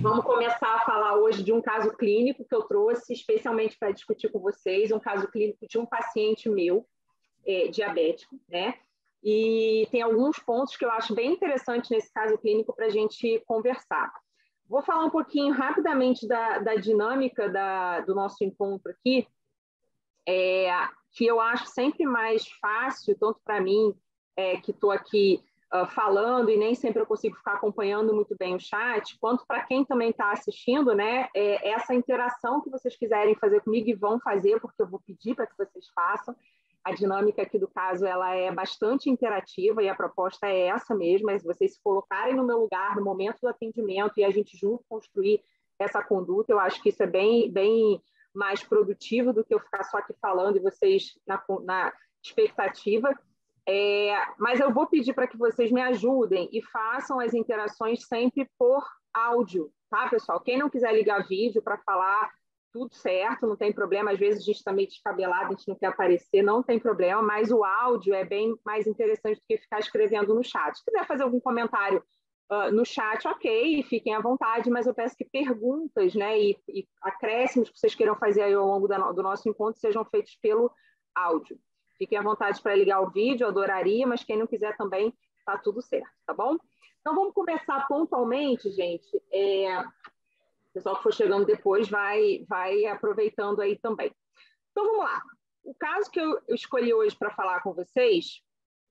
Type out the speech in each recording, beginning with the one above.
Vamos começar a falar hoje de um caso clínico que eu trouxe especialmente para discutir com vocês, um caso clínico de um paciente meu, diabético, né? E tem alguns pontos que eu acho bem interessantes nesse caso clínico para a gente conversar. Vou falar um pouquinho rapidamente da dinâmica do nosso encontro aqui, que eu acho sempre mais fácil, tanto para mim, que estou aqui falando e nem sempre eu consigo ficar acompanhando muito bem o chat, quanto para quem também está assistindo, né? Essa interação que vocês quiserem fazer comigo e vão fazer, porque eu vou pedir para que vocês façam. A dinâmica aqui do caso ela é bastante interativa e a proposta é essa mesmo, é vocês se colocarem no meu lugar no momento do atendimento e a gente junto construir essa conduta. Eu acho que isso é bem mais produtivo do que eu ficar só aqui falando e vocês na expectativa. Mas eu vou pedir para que vocês me ajudem e façam as interações sempre por áudio, tá, pessoal? Quem não quiser ligar vídeo para falar, tudo certo, não tem problema. Às vezes a gente está meio descabelado, a gente não quer aparecer, não tem problema, mas o áudio é bem mais interessante do que ficar escrevendo no chat. Se quiser fazer algum comentário no chat, ok, fiquem à vontade, mas eu peço que perguntas, né, e acréscimos que vocês queiram fazer aí ao longo do nosso encontro sejam feitos pelo áudio. Fiquem à vontade para ligar o vídeo, eu adoraria, mas quem não quiser também, tá tudo certo, tá bom? Então vamos começar pontualmente, gente. O pessoal que for chegando depois vai aproveitando aí também. Então vamos lá. O caso que eu escolhi hoje para falar com vocês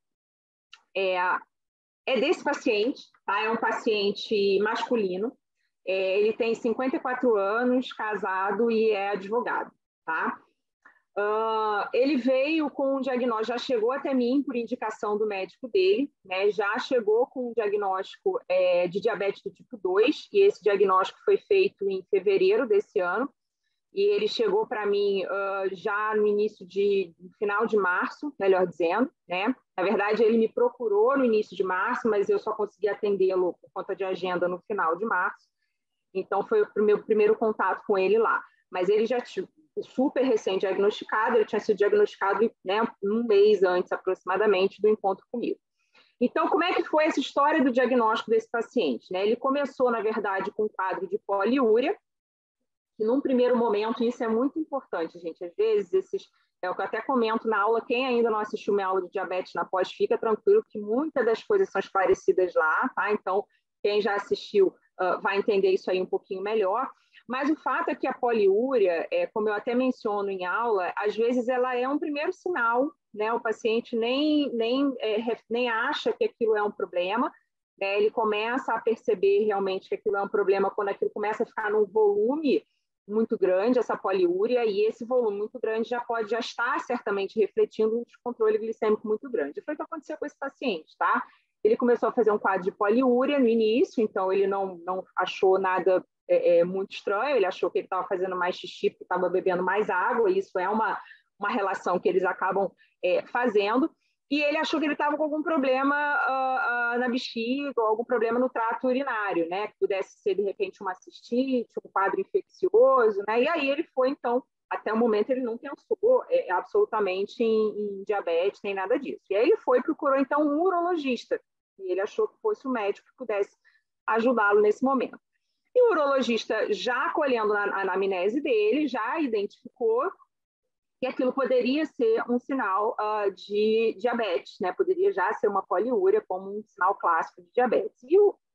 é desse paciente, tá? É um paciente masculino, ele tem 54 anos, casado e é advogado, tá? Ele veio com um diagnóstico, já chegou até mim por indicação do médico dele, né? Já chegou com um diagnóstico de diabetes do tipo 2, e esse diagnóstico foi feito em fevereiro desse ano, e ele chegou para mim já no final de março, melhor dizendo, né? Na verdade, ele me procurou no início de março, mas eu só consegui atendê-lo por conta de agenda no final de março, então foi o meu primeiro contato com ele lá. Mas ele já super recém-diagnosticado, ele tinha sido diagnosticado, né, um mês antes aproximadamente do encontro comigo. Então, como é que foi essa história do diagnóstico desse paciente, né? Ele começou, na verdade, com um quadro de poliúria, que num primeiro momento, isso é muito importante, gente, às vezes, é o que eu até comento na aula, quem ainda não assistiu minha aula de diabetes na pós, fica tranquilo que muitas das coisas são esclarecidas lá, tá? Então, quem já assistiu vai entender isso aí um pouquinho melhor. Mas o fato é que a poliúria, como eu até menciono em aula, às vezes ela é um primeiro sinal, né? O paciente nem acha que aquilo é um problema, né? Ele começa a perceber realmente que aquilo é um problema quando aquilo começa a ficar num volume muito grande, essa poliúria, e esse volume muito grande já está certamente refletindo um descontrole glicêmico muito grande. E foi o que aconteceu com esse paciente, tá? Ele começou a fazer um quadro de poliúria no início, então ele não achou nada muito estranho, ele achou que ele estava fazendo mais xixi porque estava bebendo mais água, e isso é uma relação que eles acabam fazendo, e ele achou que ele estava com algum problema na bexiga, ou algum problema no trato urinário, né, que pudesse ser, de repente, uma cistite, um quadro infeccioso, né, e aí ele foi, então, até o momento ele não pensou absolutamente em diabetes, nem nada disso. E aí ele procurou, então, um urologista, e ele achou que fosse o médico que pudesse ajudá-lo nesse momento. E o urologista, já acolhendo a anamnese dele, já identificou que aquilo poderia ser um sinal de diabetes, né? Poderia já ser uma poliúria como um sinal clássico de diabetes. E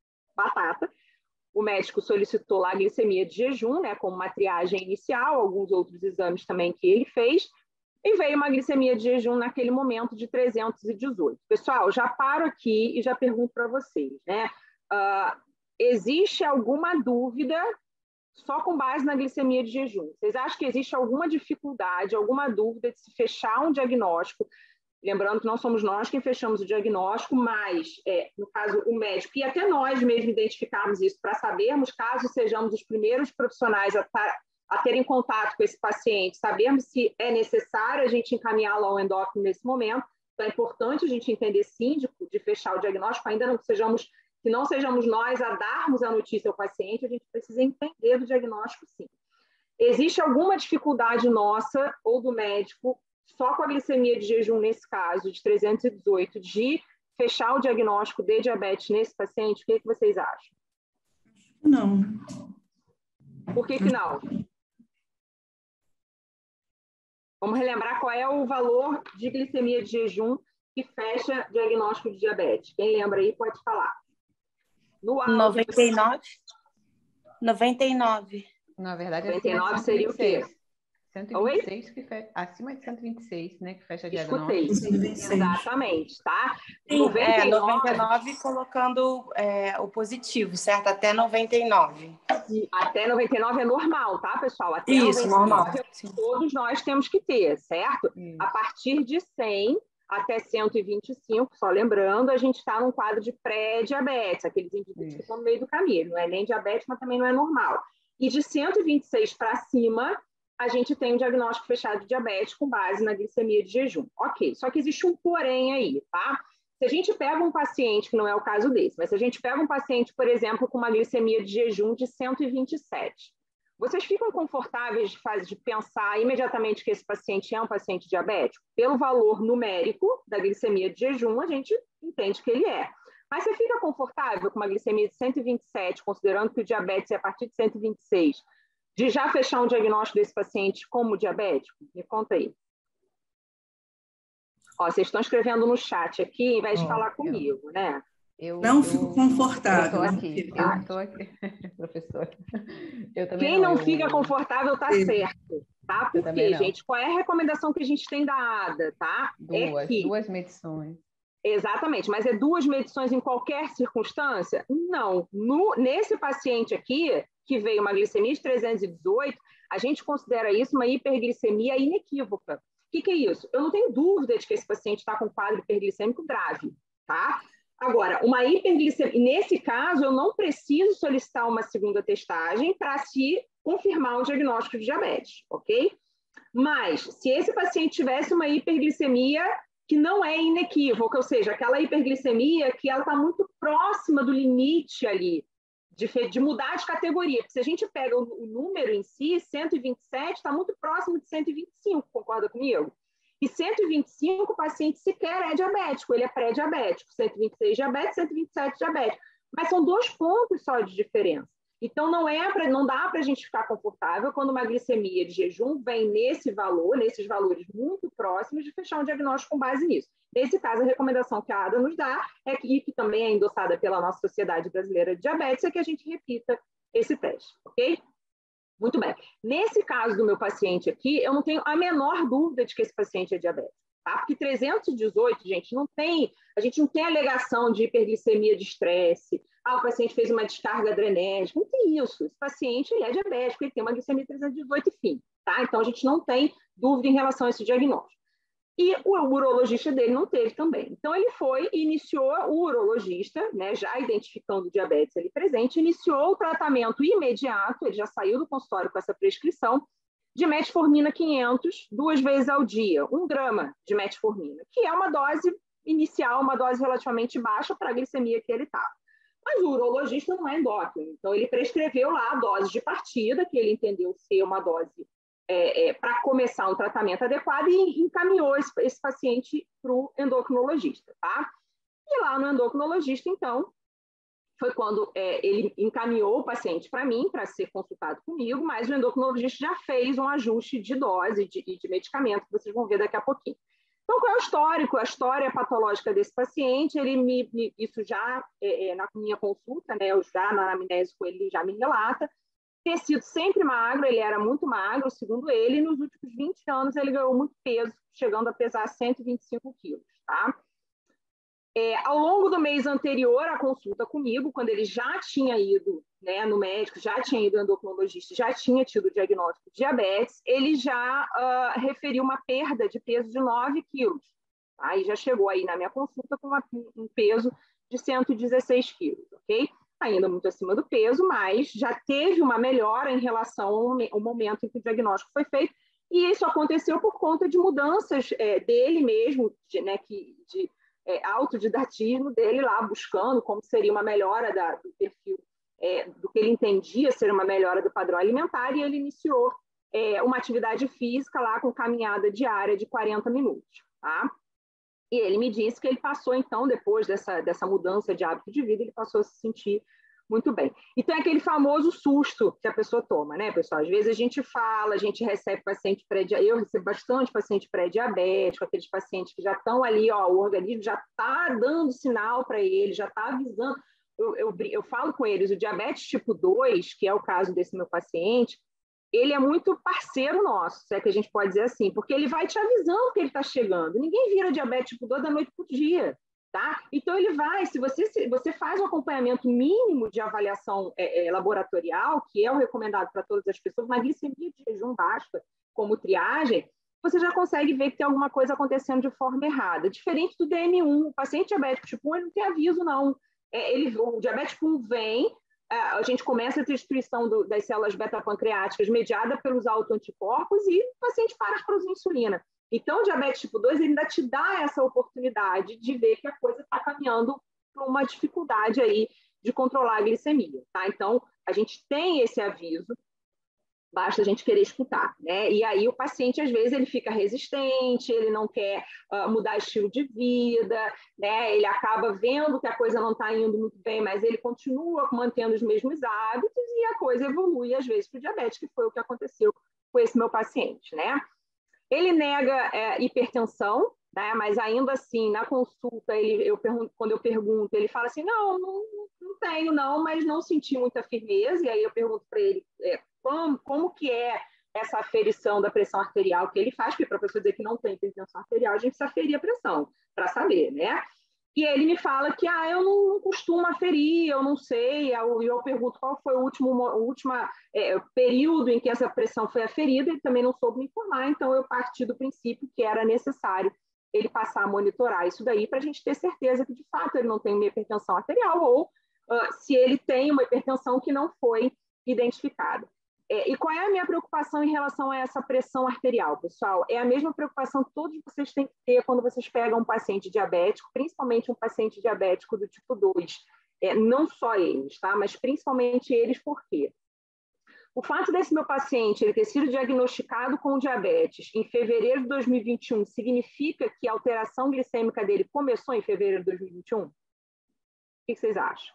o médico solicitou lá a glicemia de jejum, né, como uma triagem inicial, alguns outros exames também que ele fez, e veio uma glicemia de jejum naquele momento de 318. Pessoal, já paro aqui e já pergunto para vocês, né? Existe alguma dúvida só com base na glicemia de jejum? Vocês acham que existe alguma dificuldade, alguma dúvida de se fechar um diagnóstico? Lembrando que não somos nós quem fechamos o diagnóstico, mas, no caso, o médico, e até nós mesmos identificarmos isso para sabermos, caso sejamos os primeiros profissionais a terem contato com esse paciente, sabermos se é necessário a gente encaminhá-lo ao endócrino nesse momento. Então, é importante a gente entender, sim, de fechar o diagnóstico, ainda que não sejamos nós a darmos a notícia ao paciente, a gente precisa entender do diagnóstico, sim. Existe alguma dificuldade nossa ou do médico, só com a glicemia de jejum, nesse caso, de 318, de fechar o diagnóstico de diabetes nesse paciente? O que vocês acham? Não. Por que não? Vamos relembrar qual é o valor de glicemia de jejum que fecha diagnóstico de diabetes. Quem lembra aí pode falar. No auge, 99? 99. Na verdade, 99 seria o quê? 126, acima de 126, né? Que fecha diagnóstico. Escutei. Exatamente, tá? Sim, 99 colocando o positivo, certo? Até 99. Até 99 é normal, tá, pessoal? Até Isso, 99 normal. todos nós temos que ter, certo? Isso. A partir de 100 até 125, só lembrando, a gente está num quadro de pré-diabetes, aqueles indivíduos que estão no meio do caminho. Não é nem diabetes, mas também não é normal. E de 126 para cima, a gente tem um diagnóstico fechado de diabetes com base na glicemia de jejum. Ok, só que existe um porém aí, tá? Se a gente pega um paciente, que não é o caso desse, mas se a gente pega um paciente, por exemplo, com uma glicemia de jejum de 127, vocês ficam confortáveis de pensar imediatamente que esse paciente é um paciente diabético? Pelo valor numérico da glicemia de jejum, a gente entende que ele é. Mas você fica confortável com uma glicemia de 127, considerando que o diabetes é a partir de 126, de já fechar um diagnóstico desse paciente como diabético? Me conta aí. Ó, vocês estão escrevendo no chat aqui, ao invés de falar comigo, né? Não fico confortável. Eu estou aqui, professora. Eu também Quem não fica confortável está certo, tá? Por quê, gente? Qual é a recomendação que a gente tem dada, tá? Duas medições. Exatamente, mas é 2 medições em qualquer circunstância? Não. Nesse paciente aqui, que veio uma glicemia de 318, a gente considera isso uma hiperglicemia inequívoca. O que é isso? Eu não tenho dúvida de que esse paciente está com quadro hiperglicêmico grave, tá? Agora, uma hiperglicemia, nesse caso, eu não preciso solicitar uma segunda testagem para se confirmar o diagnóstico de diabetes, ok? Mas, se esse paciente tivesse uma hiperglicemia que não é inequívoca, ou seja, aquela hiperglicemia que ela está muito próxima do limite ali, de mudar de categoria. Porque se a gente pega o número em si, 127 está muito próximo de 125, concorda comigo? E 125, o paciente sequer é diabético, ele é pré-diabético. 126 diabetes, 127 diabético. Mas são 2 pontos só de diferença. Então, não dá para a gente ficar confortável quando uma glicemia de jejum vem nesses valores muito próximos, de fechar um diagnóstico com base nisso. Nesse caso, a recomendação que a ADA nos dá, e que também é endossada pela nossa Sociedade Brasileira de Diabetes, é que a gente repita esse teste, ok? Muito bem. Nesse caso do meu paciente aqui, eu não tenho a menor dúvida de que esse paciente é diabético, tá? Porque 318, gente, a gente não tem alegação de hiperglicemia de estresse. O paciente fez uma descarga adrenérgica. Não tem isso. Esse paciente, ele é diabético, ele tem uma glicemia de 318 e fim, tá? Então, a gente não tem dúvida em relação a esse diagnóstico. E o urologista dele não teve também. Então, ele foi e iniciou, o urologista, né, já identificando o diabetes ali presente, iniciou o tratamento imediato, ele já saiu do consultório com essa prescrição, de metformina 500, 2 vezes ao dia, 1 grama de metformina, que é uma dose inicial, uma dose relativamente baixa para a glicemia que ele estava. Mas o urologista não é endócrino, então ele prescreveu lá a dose de partida, que ele entendeu ser uma dose para começar um tratamento adequado, e encaminhou esse paciente para o endocrinologista, tá? E lá no endocrinologista, então, foi quando ele encaminhou o paciente para mim, para ser consultado comigo, mas o endocrinologista já fez um ajuste de dose e de medicamento, que vocês vão ver daqui a pouquinho. Então, qual é o histórico? A história patológica desse paciente, isso já na minha consulta, né, na anamnese com ele, já me relata, ter sido sempre magro, ele era muito magro, segundo ele, e nos últimos 20 anos ele ganhou muito peso, chegando a pesar 125 quilos, tá? Ao longo do mês anterior à consulta comigo, quando ele já tinha ido, né, no médico, já tinha ido ao endocrinologista, já tinha tido o diagnóstico de diabetes, ele já referiu uma perda de peso de 9 quilos. Tá? E já chegou aí na minha consulta com um peso de 116 quilos, ok? Ainda muito acima do peso, mas já teve uma melhora em relação ao momento em que o diagnóstico foi feito, e isso aconteceu por conta de mudanças dele mesmo, de autodidatismo dele lá, buscando como seria uma melhora do perfil, do que ele entendia ser uma melhora do padrão alimentar, e ele iniciou uma atividade física lá com caminhada diária de 40 minutos, tá? E ele me disse que ele passou, então, depois dessa mudança de hábito de vida, ele passou a se sentir Muito bem. Então, é aquele famoso susto que a pessoa toma, né, pessoal? Às vezes a gente fala, a gente recebe paciente pré-diabético, eu recebo bastante paciente pré-diabético, aqueles pacientes que já estão ali, ó, o organismo já está dando sinal para ele, já está avisando. Eu falo com eles, o diabetes tipo 2, que é o caso desse meu paciente, ele é muito parceiro nosso, se é que a gente pode dizer assim, porque ele vai te avisando que ele está chegando. Ninguém vira diabetes tipo 2 da noite para o dia. Tá? Então, ele vai, se você faz um acompanhamento mínimo de avaliação laboratorial, que é o recomendado para todas as pessoas, uma glicemia de jejum baixa, como triagem, você já consegue ver que tem alguma coisa acontecendo de forma errada. Diferente do DM1, o paciente diabético tipo 1, ele não tem aviso, não. O diabético 1 vem, a gente começa a ter destruição das células beta-pancreáticas mediada pelos autoanticorpos e o paciente para de produzir insulina. Então, o diabetes tipo 2 ele ainda te dá essa oportunidade de ver que a coisa está caminhando para uma dificuldade aí de controlar a glicemia, tá? Então, a gente tem esse aviso, basta a gente querer escutar, né? E aí o paciente, às vezes, ele fica resistente, ele não quer mudar estilo de vida, né? Ele acaba vendo que a coisa não está indo muito bem, mas ele continua mantendo os mesmos hábitos e a coisa evolui, às vezes, para o diabetes, que foi o que aconteceu com esse meu paciente, né? Ele nega hipertensão, né? Mas ainda assim, na consulta, quando eu pergunto, ele fala assim, não tenho não, mas não senti muita firmeza, e aí eu pergunto para ele como que é essa aferição da pressão arterial que ele faz, porque para a pessoa dizer que não tem hipertensão arterial, a gente precisa aferir a pressão, para saber, né? E ele me fala que eu não costumo aferir, eu não sei, e eu pergunto qual foi o último período em que essa pressão foi aferida, ele também não soube me informar, então eu parti do princípio que era necessário ele passar a monitorar isso daí para a gente ter certeza que, de fato, ele não tem uma hipertensão arterial ou se ele tem uma hipertensão que não foi identificada. E qual é a minha preocupação em relação a essa pressão arterial, pessoal? É a mesma preocupação que todos vocês têm que ter quando vocês pegam um paciente diabético, principalmente um paciente diabético do tipo 2. Não só eles, tá? Mas principalmente eles, por quê? O fato desse meu paciente ele ter sido diagnosticado com diabetes em fevereiro de 2021 significa que a alteração glicêmica dele começou em fevereiro de 2021? O que vocês acham?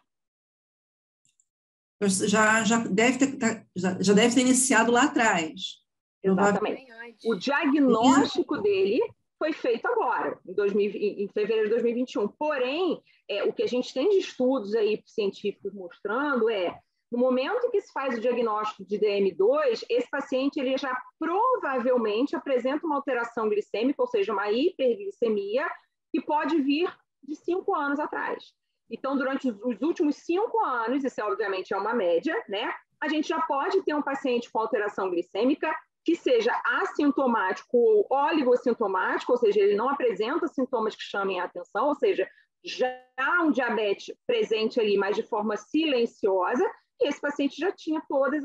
Já deve ter iniciado lá atrás. Exatamente. O diagnóstico dele foi feito agora, em fevereiro de 2021. Porém, o que a gente tem de estudos aí científicos mostrando no momento em que se faz o diagnóstico de DM2, esse paciente ele já provavelmente apresenta uma alteração glicêmica, ou seja, uma hiperglicemia, que pode vir de 5 anos atrás. Então, durante os últimos 5 anos, isso obviamente é uma média, né? A gente já pode ter um paciente com alteração glicêmica que seja assintomático ou oligossintomático, ou seja, ele não apresenta sintomas que chamem a atenção, ou seja, já há um diabetes presente ali, mas de forma silenciosa, e esse paciente já tinha todos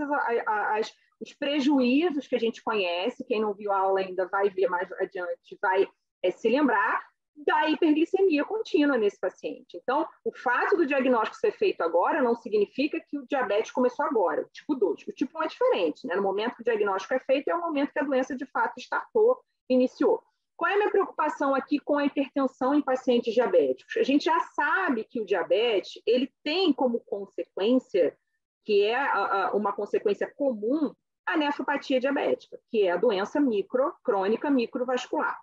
os prejuízos que a gente conhece, quem não viu a aula ainda vai ver mais adiante, vai se lembrar, da hiperglicemia contínua nesse paciente. Então, o fato do diagnóstico ser feito agora não significa que o diabetes começou agora, o tipo 2. O tipo 1 é diferente, né? No momento que o diagnóstico é feito, é o momento que a doença de fato startou, iniciou. Qual é a minha preocupação aqui com a hipertensão em pacientes diabéticos? A gente já sabe que o diabetes, ele tem como consequência, que é uma consequência comum, a nefropatia diabética, que é a doença crônica microvascular.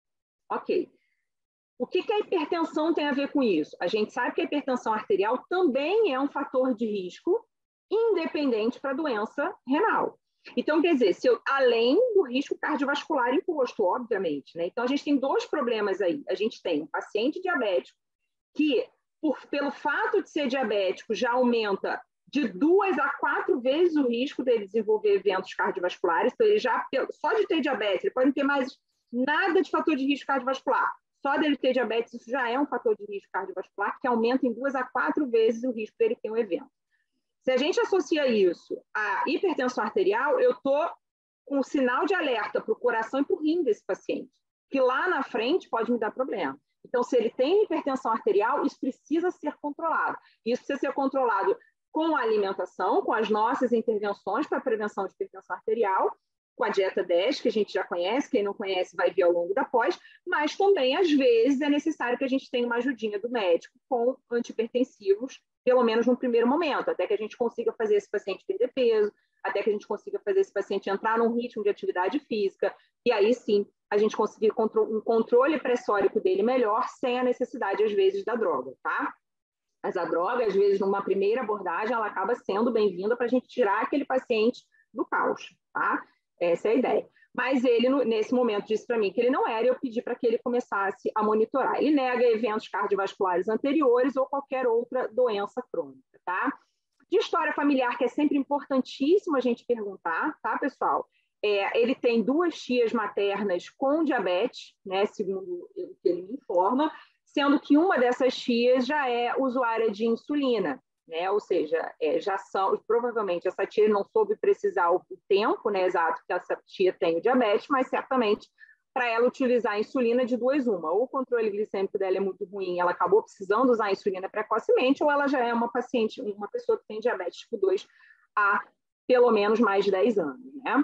Ok. O que a hipertensão tem a ver com isso? A gente sabe que a hipertensão arterial também é um fator de risco independente para a doença renal. Então, quer dizer, além do risco cardiovascular imposto, obviamente, né? Então, a gente tem 2 problemas aí. A gente tem um paciente diabético que, pelo fato de ser diabético, já aumenta de 2 a 4 vezes o risco dele desenvolver eventos cardiovasculares. Então, ele já, só de ter diabetes, ele pode não ter mais nada de fator de risco cardiovascular. Só dele ter diabetes, isso já é um fator de risco cardiovascular que aumenta em 2 a 4 vezes o risco dele ter um evento. Se a gente associa isso à hipertensão arterial, eu estou com um sinal de alerta para o coração e para o rim desse paciente, que lá na frente pode me dar problema. Então, se ele tem hipertensão arterial, isso precisa ser controlado. Isso precisa ser controlado com a alimentação, com as nossas intervenções para a prevenção de hipertensão arterial, com a dieta 10, que a gente já conhece, quem não conhece vai ver ao longo da pós, mas também, às vezes, é necessário que a gente tenha uma ajudinha do médico com antihipertensivos pelo menos no primeiro momento, até que a gente consiga fazer esse paciente perder peso, até que a gente consiga fazer esse paciente entrar num ritmo de atividade física, e aí sim a gente conseguir um controle pressórico dele melhor, sem a necessidade, às vezes, da droga, tá? Mas a droga, às vezes, numa primeira abordagem, ela acaba sendo bem-vinda para a gente tirar aquele paciente do caos, tá? Essa é a ideia. Mas ele, nesse momento, disse para mim que ele não era, e eu pedi para que ele começasse a monitorar. Ele nega eventos cardiovasculares anteriores ou qualquer outra doença crônica, tá? De história familiar, que é sempre importantíssimo a gente perguntar, tá, pessoal? Ele tem 2 tias maternas com diabetes, né, segundo o que ele me informa, sendo que uma dessas tias já é usuária de insulina, né? Ou seja, provavelmente essa tia não soube precisar o tempo, né, exato que essa tia tem o diabetes, mas certamente para ela utilizar a insulina de 2 uma, ou o controle glicêmico dela é muito ruim, ela acabou precisando usar a insulina precocemente, ou ela já é uma paciente, uma pessoa que tem diabetes tipo 2 há pelo menos mais de 10 anos, né?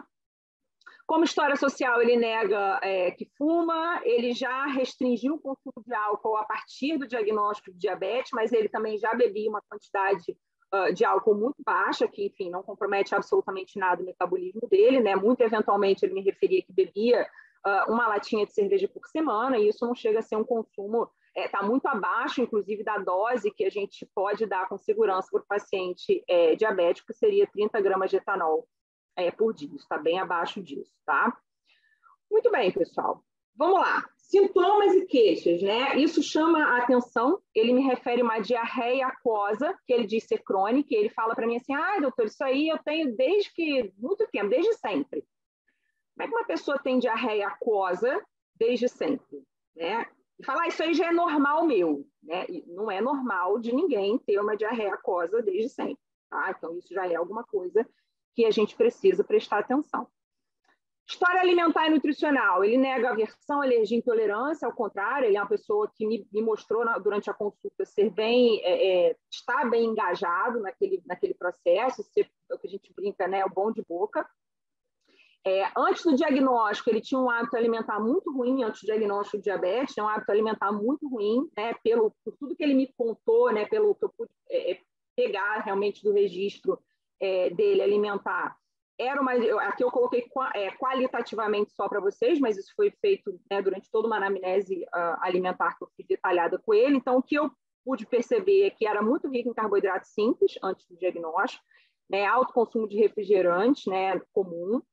Como história social, ele nega que fuma, ele já restringiu o consumo de álcool a partir do diagnóstico de diabetes, mas ele também já bebia uma quantidade de álcool muito baixa, que, enfim, não compromete absolutamente nada o metabolismo dele, né? Muito eventualmente ele me referia que bebia uma latinha de cerveja por semana, e isso não chega a ser um consumo, está muito abaixo, inclusive, da dose que a gente pode dar com segurança para o paciente diabético, que seria 30 gramas de etanol por dia, está bem abaixo disso, tá? Muito bem, pessoal. Vamos lá. Sintomas e queixas, né? Isso chama a atenção. Ele me refere a uma diarreia aquosa, que ele diz ser crônica, e ele fala para mim assim, doutor, isso aí eu tenho desde muito tempo, desde sempre. Como é que uma pessoa tem diarreia aquosa desde sempre, né? E falar, isso aí já é normal meu, né? E não é normal de ninguém ter uma diarreia aquosa desde sempre, tá? Então, isso já é alguma coisa que a gente precisa prestar atenção. História alimentar e nutricional. Ele nega aversão, alergia e intolerância, ao contrário, ele é uma pessoa que me mostrou durante a consulta estar bem engajado naquele processo, ser o que a gente brinca, né, o bom de boca. Antes do diagnóstico, ele tinha um hábito alimentar muito ruim, antes do diagnóstico de diabetes, um hábito alimentar muito ruim, né, por tudo que ele me contou, né, pelo que eu pude pegar realmente do registro dele alimentar. Aqui eu coloquei qualitativamente só para vocês, mas isso foi feito, né, durante toda uma anamnese alimentar que eu fiz detalhada com ele. Então, o que eu pude perceber é que era muito rico em carboidratos simples antes do diagnóstico, né, alto consumo de refrigerante, né, comum.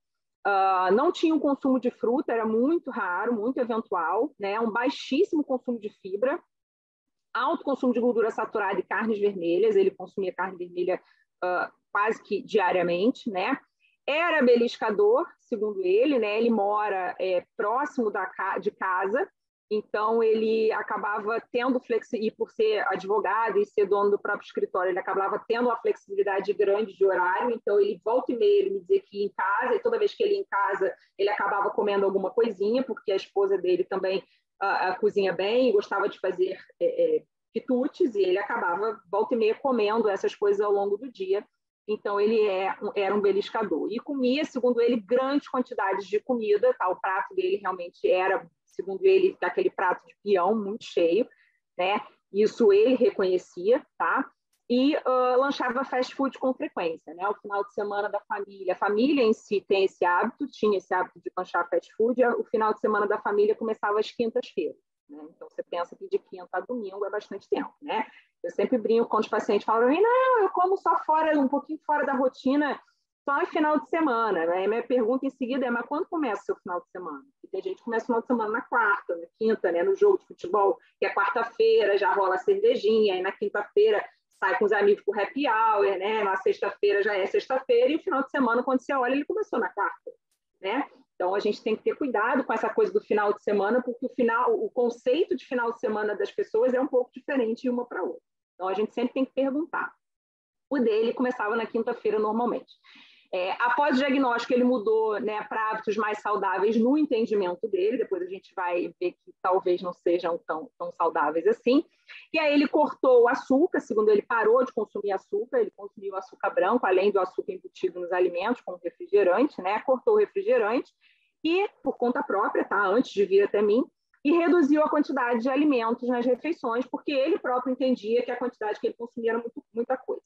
Não tinha um consumo de fruta, era muito raro, muito eventual, né, um baixíssimo consumo de fibra, alto consumo de gordura saturada e carnes vermelhas, ele consumia carne vermelha quase que diariamente, né? Era beliscador, segundo ele, né? Ele mora próximo de casa, então ele acabava tendo e por ser advogado e ser dono do próprio escritório, ele acabava tendo uma flexibilidade grande de horário, então ele volta e meia, ele me dizia que ia em casa, e toda vez que ele ia em casa, ele acabava comendo alguma coisinha, porque a esposa dele também cozinha bem e gostava de fazer quitutes, e ele acabava volta e meia comendo essas coisas ao longo do dia. Então, ele era um beliscador. E comia, segundo ele, grandes quantidades de comida. Tá? O prato dele realmente era, segundo ele, aquele prato de peão muito cheio, né? Isso ele reconhecia, tá? E lanchava fast food com frequência, né? O final de semana da família, a família em si tem esse hábito, tinha esse hábito de lanchar fast food, o final de semana da família começava às quintas-feiras, né? Então, você pensa que de quinta a domingo é bastante tempo, né? Eu sempre brinco quando os pacientes falam para mim, não, eu como só fora, um pouquinho fora da rotina, só no final de semana. Né? Minha pergunta em seguida é, mas quando começa o seu final de semana? E tem gente que começa o final de semana na quarta, na quinta, né? No jogo de futebol, que é quarta-feira, já rola a cervejinha, aí na quinta-feira sai com os amigos pro happy hour, né? Na sexta-feira já é sexta-feira, e o final de semana, quando você olha, ele começou na quarta, né? Então, a gente tem que ter cuidado com essa coisa do final de semana, porque o conceito de final de semana das pessoas é um pouco diferente de uma para outra. Então, a gente sempre tem que perguntar. O dele começava na quinta-feira normalmente. Após o diagnóstico, ele mudou, né, para hábitos mais saudáveis no entendimento dele, depois a gente vai ver que talvez não sejam tão saudáveis assim. E aí ele cortou o açúcar, segundo ele, parou de consumir açúcar, ele consumiu açúcar branco, além do açúcar embutido nos alimentos, como refrigerante, né, cortou o refrigerante, e por conta própria, tá, antes de vir até mim, e reduziu a quantidade de alimentos nas refeições, porque ele próprio entendia que a quantidade que ele consumia era muita coisa.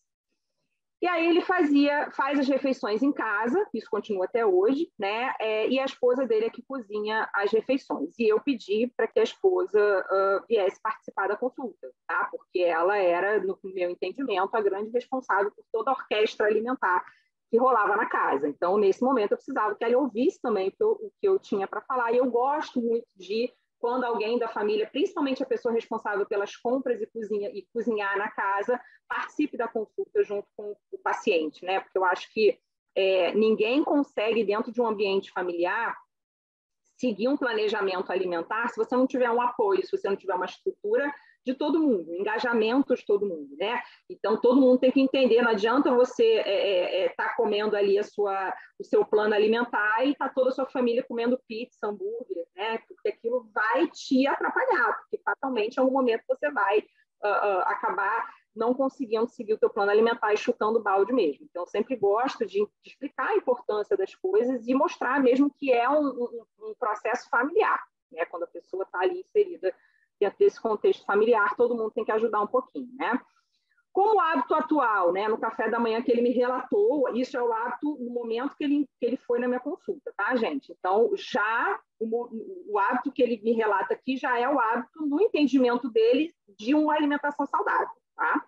E aí ele faz as refeições em casa, isso continua até hoje, né? E a esposa dele é que cozinha as refeições. E eu pedi para que a esposa viesse participar da consulta, tá? Porque ela era, no meu entendimento, a grande responsável por toda a orquestra alimentar que rolava na casa. Então, nesse momento, eu precisava que ela ouvisse também o que eu tinha para falar. E eu gosto muito de quando alguém da família, principalmente a pessoa responsável pelas compras e cozinhar na casa, participe da consulta junto com o paciente, né? Porque eu acho que ninguém consegue, dentro de um ambiente familiar, seguir um planejamento alimentar se você não tiver um apoio, se você não tiver uma estrutura de todo mundo, engajamento de todo mundo, né? Então, todo mundo tem que entender, não adianta você estar comendo ali o seu plano alimentar e tá toda a sua família comendo pizza, hambúrguer, né? Porque aquilo vai te atrapalhar, porque fatalmente, em algum momento, você vai acabar não conseguindo seguir o teu plano alimentar e chutando o balde mesmo. Então, eu sempre gosto de explicar a importância das coisas e mostrar mesmo que é um processo familiar, né? Quando a pessoa está ali inserida dentro desse contexto familiar, todo mundo tem que ajudar um pouquinho, né? Como hábito atual, né? No café da manhã que ele me relatou, isso é o hábito no momento que ele foi na minha consulta, tá, gente? Então, já o hábito que ele me relata aqui já é o hábito no entendimento dele de uma alimentação saudável, tá?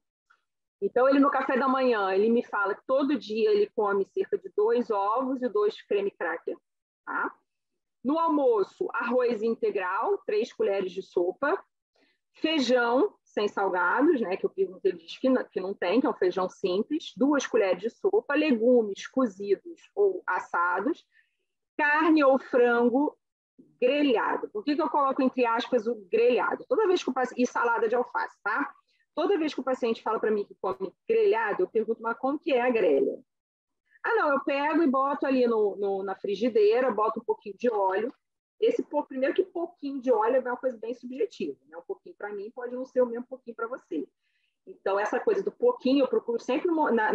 Então, ele no café da manhã, ele me fala que todo dia ele come cerca de 2 ovos e 2 creme cracker, tá? No almoço, arroz integral, 3 colheres de sopa, feijão sem salgados, né, que eu perguntei, ele diz que não tem, que é um feijão simples, 2 colheres de sopa, legumes cozidos ou assados, carne ou frango grelhado. Por que eu coloco entre aspas o grelhado? Toda vez que e salada de alface, tá? Toda vez que o paciente fala para mim que come grelhado, eu pergunto, mas como que é a grelha? Ah, não, eu pego e boto ali na frigideira, boto um pouquinho de óleo. Primeiro que pouquinho de óleo é uma coisa bem subjetiva, né? Um pouquinho para mim pode não ser o mesmo pouquinho para você. Então, essa coisa do pouquinho, eu procuro sempre,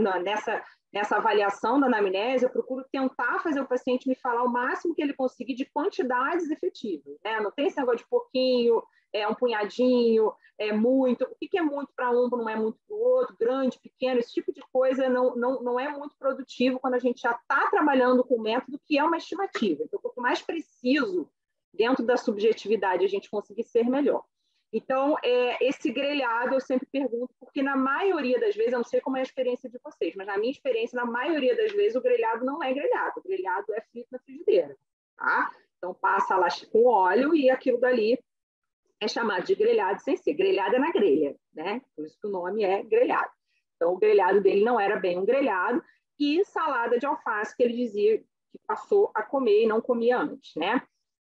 nessa avaliação da anamnese, eu procuro tentar fazer o paciente me falar o máximo que ele conseguir de quantidades efetivas, né? Não tem esse negócio de pouquinho, um punhadinho, muito. O que é muito para um, não é muito para o outro, grande, pequeno, esse tipo de coisa não é muito produtivo quando a gente já está trabalhando com o método que é uma estimativa. Então, quanto mais preciso dentro da subjetividade a gente conseguir ser, melhor. Então, esse grelhado eu sempre pergunto, porque na maioria das vezes, eu não sei como é a experiência de vocês, mas na minha experiência, na maioria das vezes, o grelhado não é grelhado, o grelhado é frito na frigideira, tá? Então, passa lá com óleo e aquilo dali é chamado de grelhado sem ser. Grelhado é na grelha, né? Por isso que o nome é grelhado. Então, o grelhado dele não era bem um grelhado, e salada de alface, que ele dizia que passou a comer e não comia antes, né?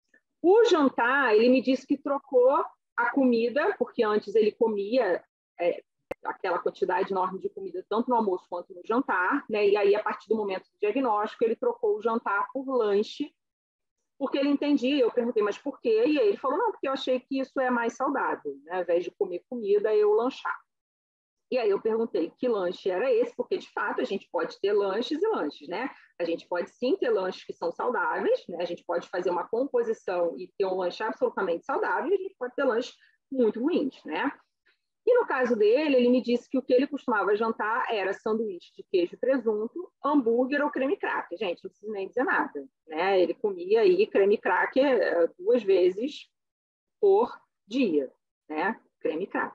O jantar, ele me disse que trocou a comida, porque antes ele comia aquela quantidade enorme de comida, tanto no almoço quanto no jantar, né? E aí, a partir do momento do diagnóstico, ele trocou o jantar por lanche, porque ele entendia. Eu perguntei, mas por quê? E aí ele falou, não, porque eu achei que isso é mais saudável, né? Ao invés de comer comida, eu lanchar. E aí eu perguntei que lanche era esse, porque, de fato, a gente pode ter lanches e lanches, né? A gente pode, sim, ter lanches que são saudáveis, né? A gente pode fazer uma composição e ter um lanche absolutamente saudável, e a gente pode ter lanches muito ruins, né? E no caso dele, ele me disse que o que ele costumava jantar era sanduíche de queijo e presunto, hambúrguer ou creme cracker. Gente, não preciso nem dizer nada, né? Ele comia aí creme cracker 2 vezes por dia, né? Creme cracker.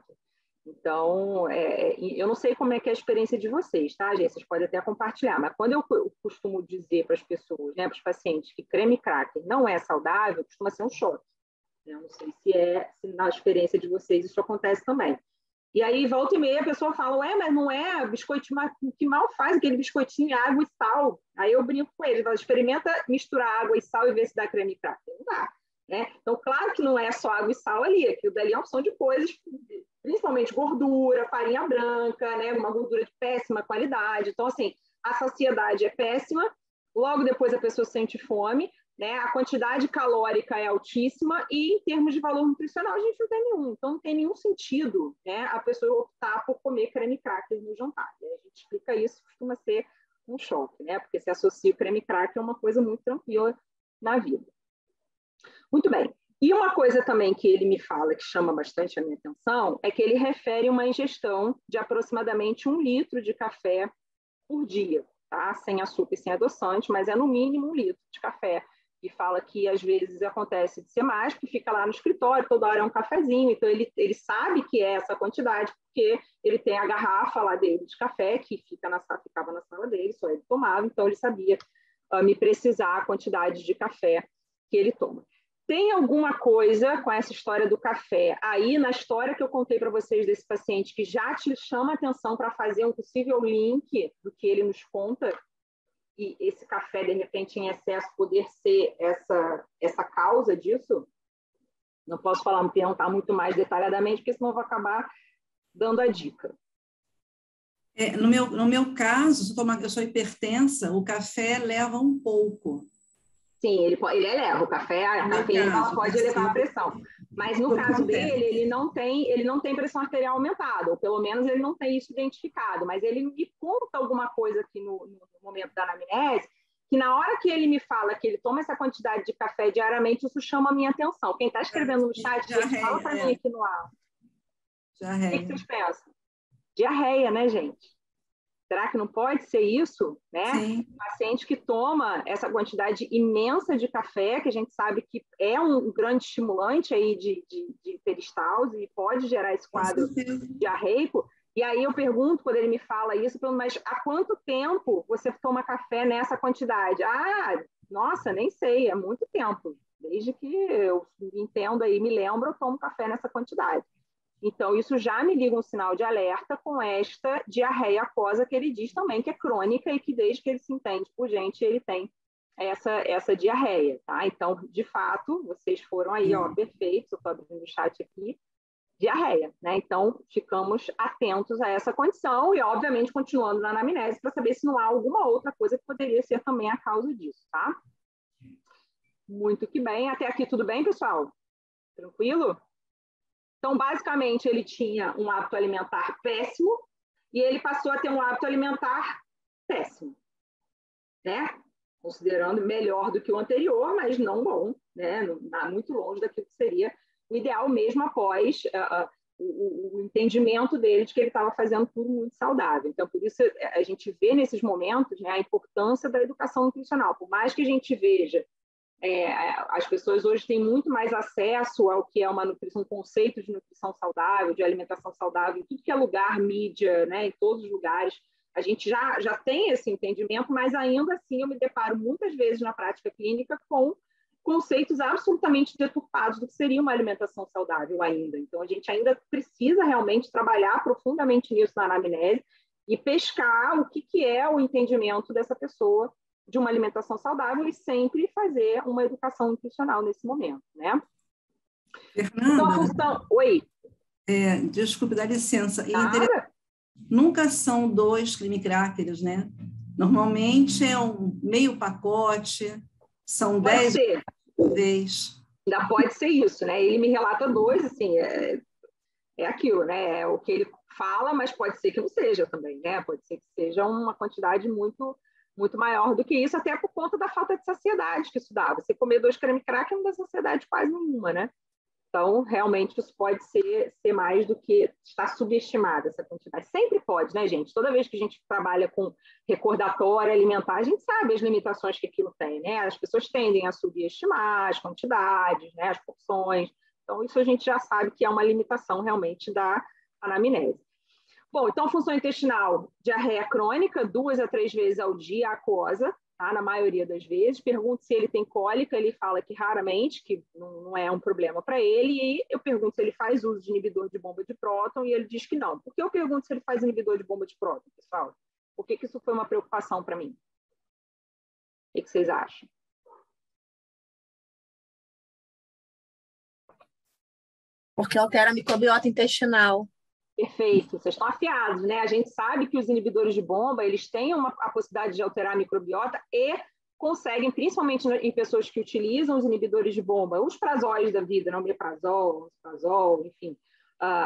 Então, eu não sei como é que é a experiência de vocês, tá, gente? Vocês podem até compartilhar, mas quando eu costumo dizer para as pessoas, né, para os pacientes, que creme cracker não é saudável, costuma ser um choque. Eu não sei se na experiência de vocês isso acontece também. E aí, volta e meia, a pessoa fala, mas não é biscoitinho, que mal faz aquele biscoitinho, água e sal. Aí eu brinco com eles, experimenta misturar água e sal e ver se dá creme cracker. Não dá, né? Então, claro que não é só água e sal ali, aquilo dali é uma opção de coisas, principalmente gordura, farinha branca, né? Uma gordura de péssima qualidade. Então, assim, a saciedade é péssima, logo depois a pessoa sente fome, né? A quantidade calórica é altíssima e, em termos de valor nutricional, a gente não tem nenhum. Então, não tem nenhum sentido, né, a pessoa optar por comer creme cracker no jantar. E a gente explica isso, costuma ser um choque, né? Porque se associa o creme cracker a uma coisa muito tranquila na vida. Muito bem. E uma coisa também que ele me fala, que chama bastante a minha atenção, é que ele refere uma ingestão de aproximadamente 1 litro de café por dia, tá? Sem açúcar e sem adoçante, mas é no mínimo 1 litro de café. E fala que às vezes acontece de ser mais, porque fica lá no escritório, toda hora é um cafezinho, então ele sabe que é essa quantidade, porque ele tem a garrafa lá dele de café, que ficava na sala dele, só ele tomava, então ele sabia me precisar a quantidade de café que ele toma. Tem alguma coisa com essa história do café aí na história que eu contei para vocês desse paciente que já te chama a atenção para fazer um possível link do que ele nos conta? E esse café, de repente, em excesso, poder ser essa causa disso? Não posso perguntar muito mais detalhadamente, porque senão eu vou acabar dando a dica. No meu caso, eu sou hipertensa, o café leva um pouco. Sim, ele eleva o café, a cafeína pode elevar a pressão. Mas no caso dele, ele não tem pressão arterial aumentada, ou pelo menos ele não tem isso identificado. Mas ele me conta alguma coisa aqui no momento da anamnese, que na hora que ele me fala que ele toma essa quantidade de café diariamente, isso chama a minha atenção. Quem está escrevendo no chat, fala para mim aqui no ar. Diarreia. O que vocês pensam? Diarreia, né, gente? Será que não pode ser isso, né? Sim. Paciente que toma essa quantidade imensa de café, que a gente sabe que é um grande estimulante aí de peristalse e pode gerar esse quadro diarreico. E aí eu pergunto, quando ele me fala isso, mas há quanto tempo você toma café nessa quantidade? Ah, nossa, nem sei, é muito tempo. Desde que eu entendo aí, me lembro, eu tomo café nessa quantidade. Então, isso já me liga um sinal de alerta com esta diarreia aquosa que ele diz também que é crônica e que desde que ele se entende por gente, ele tem essa diarreia, tá? Então, de fato, vocês foram aí, perfeitos, eu estou abrindo o chat aqui, diarreia, né? Então, ficamos atentos a essa condição e, obviamente, continuando na anamnese para saber se não há alguma outra coisa que poderia ser também a causa disso, tá? Muito que bem. Até aqui tudo bem, pessoal? Tranquilo? Então, basicamente, ele tinha um hábito alimentar péssimo e ele passou a ter um hábito alimentar péssimo, né? Considerando melhor do que o anterior, mas não bom, né? Muito longe daquilo que seria o ideal mesmo após o entendimento dele de que ele estava fazendo tudo muito saudável. Então, por isso, a gente vê nesses momentos, né, a importância da educação nutricional. Por mais que a gente veja as pessoas hoje têm muito mais acesso ao que é uma nutrição, um conceito de nutrição saudável, de alimentação saudável, em tudo que é lugar, mídia, né, em todos os lugares. A gente já tem esse entendimento, mas ainda assim eu me deparo muitas vezes na prática clínica com conceitos absolutamente deturpados do que seria uma alimentação saudável ainda. Então, a gente ainda precisa realmente trabalhar profundamente nisso na anamnese e pescar o que é o entendimento dessa pessoa de uma alimentação saudável e sempre fazer uma educação nutricional nesse momento, né? Fernanda, então, oi. Desculpe, dá licença. Nada. Nunca são 2 creme crackers, né? Normalmente é um meio pacote, são 10 vez. Ainda pode ser isso, né? Ele me relata 2, assim, é aquilo, né? É o que ele fala, mas pode ser que não seja também, né? Pode ser que seja uma quantidade muito maior do que isso, até por conta da falta de saciedade que isso dá. Você comer 2 creme cracker não dá saciedade quase nenhuma, né? Então, realmente, isso pode ser mais do que está subestimada essa quantidade. Sempre pode, né, gente? Toda vez que a gente trabalha com recordatório alimentar, a gente sabe as limitações que aquilo tem, né? As pessoas tendem a subestimar as quantidades, né, as porções. Então, isso a gente já sabe que é uma limitação realmente da anamnese. Bom, então, função intestinal, diarreia crônica, 2 a 3 vezes ao dia, aquosa, tá? Na maioria das vezes. Pergunto se ele tem cólica, ele fala que raramente, que não é um problema para ele, e eu pergunto se ele faz uso de inibidor de bomba de próton, e ele diz que não. Por que eu pergunto se ele faz inibidor de bomba de próton, pessoal? Por que isso foi uma preocupação para mim? O que vocês acham? Porque altera a microbiota intestinal. Perfeito, vocês estão afiados, né? A gente sabe que os inibidores de bomba, eles têm a possibilidade de alterar a microbiota e conseguem, principalmente em pessoas que utilizam os inibidores de bomba, os prazóis da vida, não omeprazol, enfim,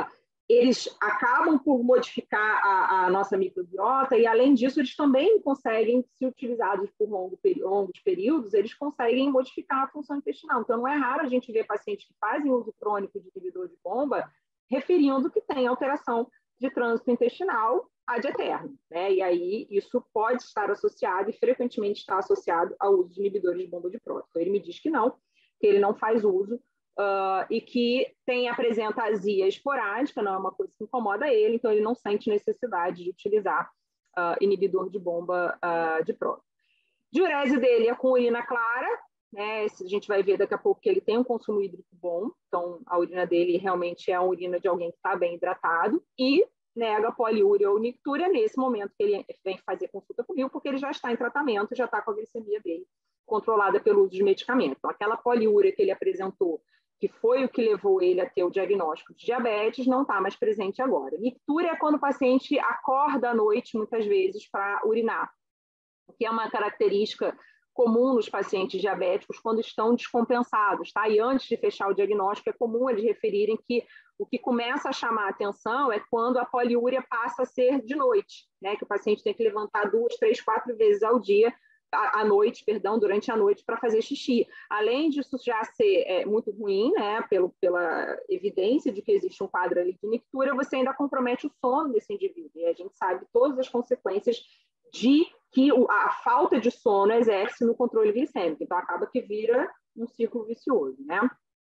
eles acabam por modificar a nossa microbiota e, além disso, eles também conseguem, se utilizados por longos períodos, eles conseguem modificar a função intestinal. Então, não é raro a gente ver pacientes que fazem uso crônico de inibidor de bomba referindo que tem alteração de trânsito intestinal ad eterno, né? E aí isso pode estar associado e frequentemente está associado ao uso de inibidores de bomba de próton. Então, ele me diz que não, que ele não faz uso, e que apresenta azia esporádica, não é uma coisa que incomoda ele, então ele não sente necessidade de utilizar inibidor de bomba de próton. Diurese dele é com urina clara, né? A gente vai ver daqui a pouco que ele tem um consumo hídrico bom, então a urina dele realmente é a urina de alguém que está bem hidratado, e nega poliúria ou nictúria nesse momento que ele vem fazer consulta comigo, porque ele já está em tratamento, já está com a glicemia dele controlada pelo uso de medicamento. Então, aquela poliúria que ele apresentou, que foi o que levou ele a ter o diagnóstico de diabetes, não está mais presente agora. Nictúria é quando o paciente acorda à noite, muitas vezes, para urinar, o que é uma característica comum nos pacientes diabéticos quando estão descompensados, tá? E antes de fechar o diagnóstico, é comum eles referirem que o que começa a chamar a atenção é quando a poliúria passa a ser de noite, né? Que o paciente tem que levantar 2, 3, 4 vezes ao dia, durante a noite, para fazer xixi. Além disso já ser muito ruim, né, pela evidência de que existe um quadro ali de nictúria, você ainda compromete o sono desse indivíduo. E a gente sabe todas as consequências de que a falta de sono exerce no controle glicêmico. Então, acaba que vira um círculo vicioso, né?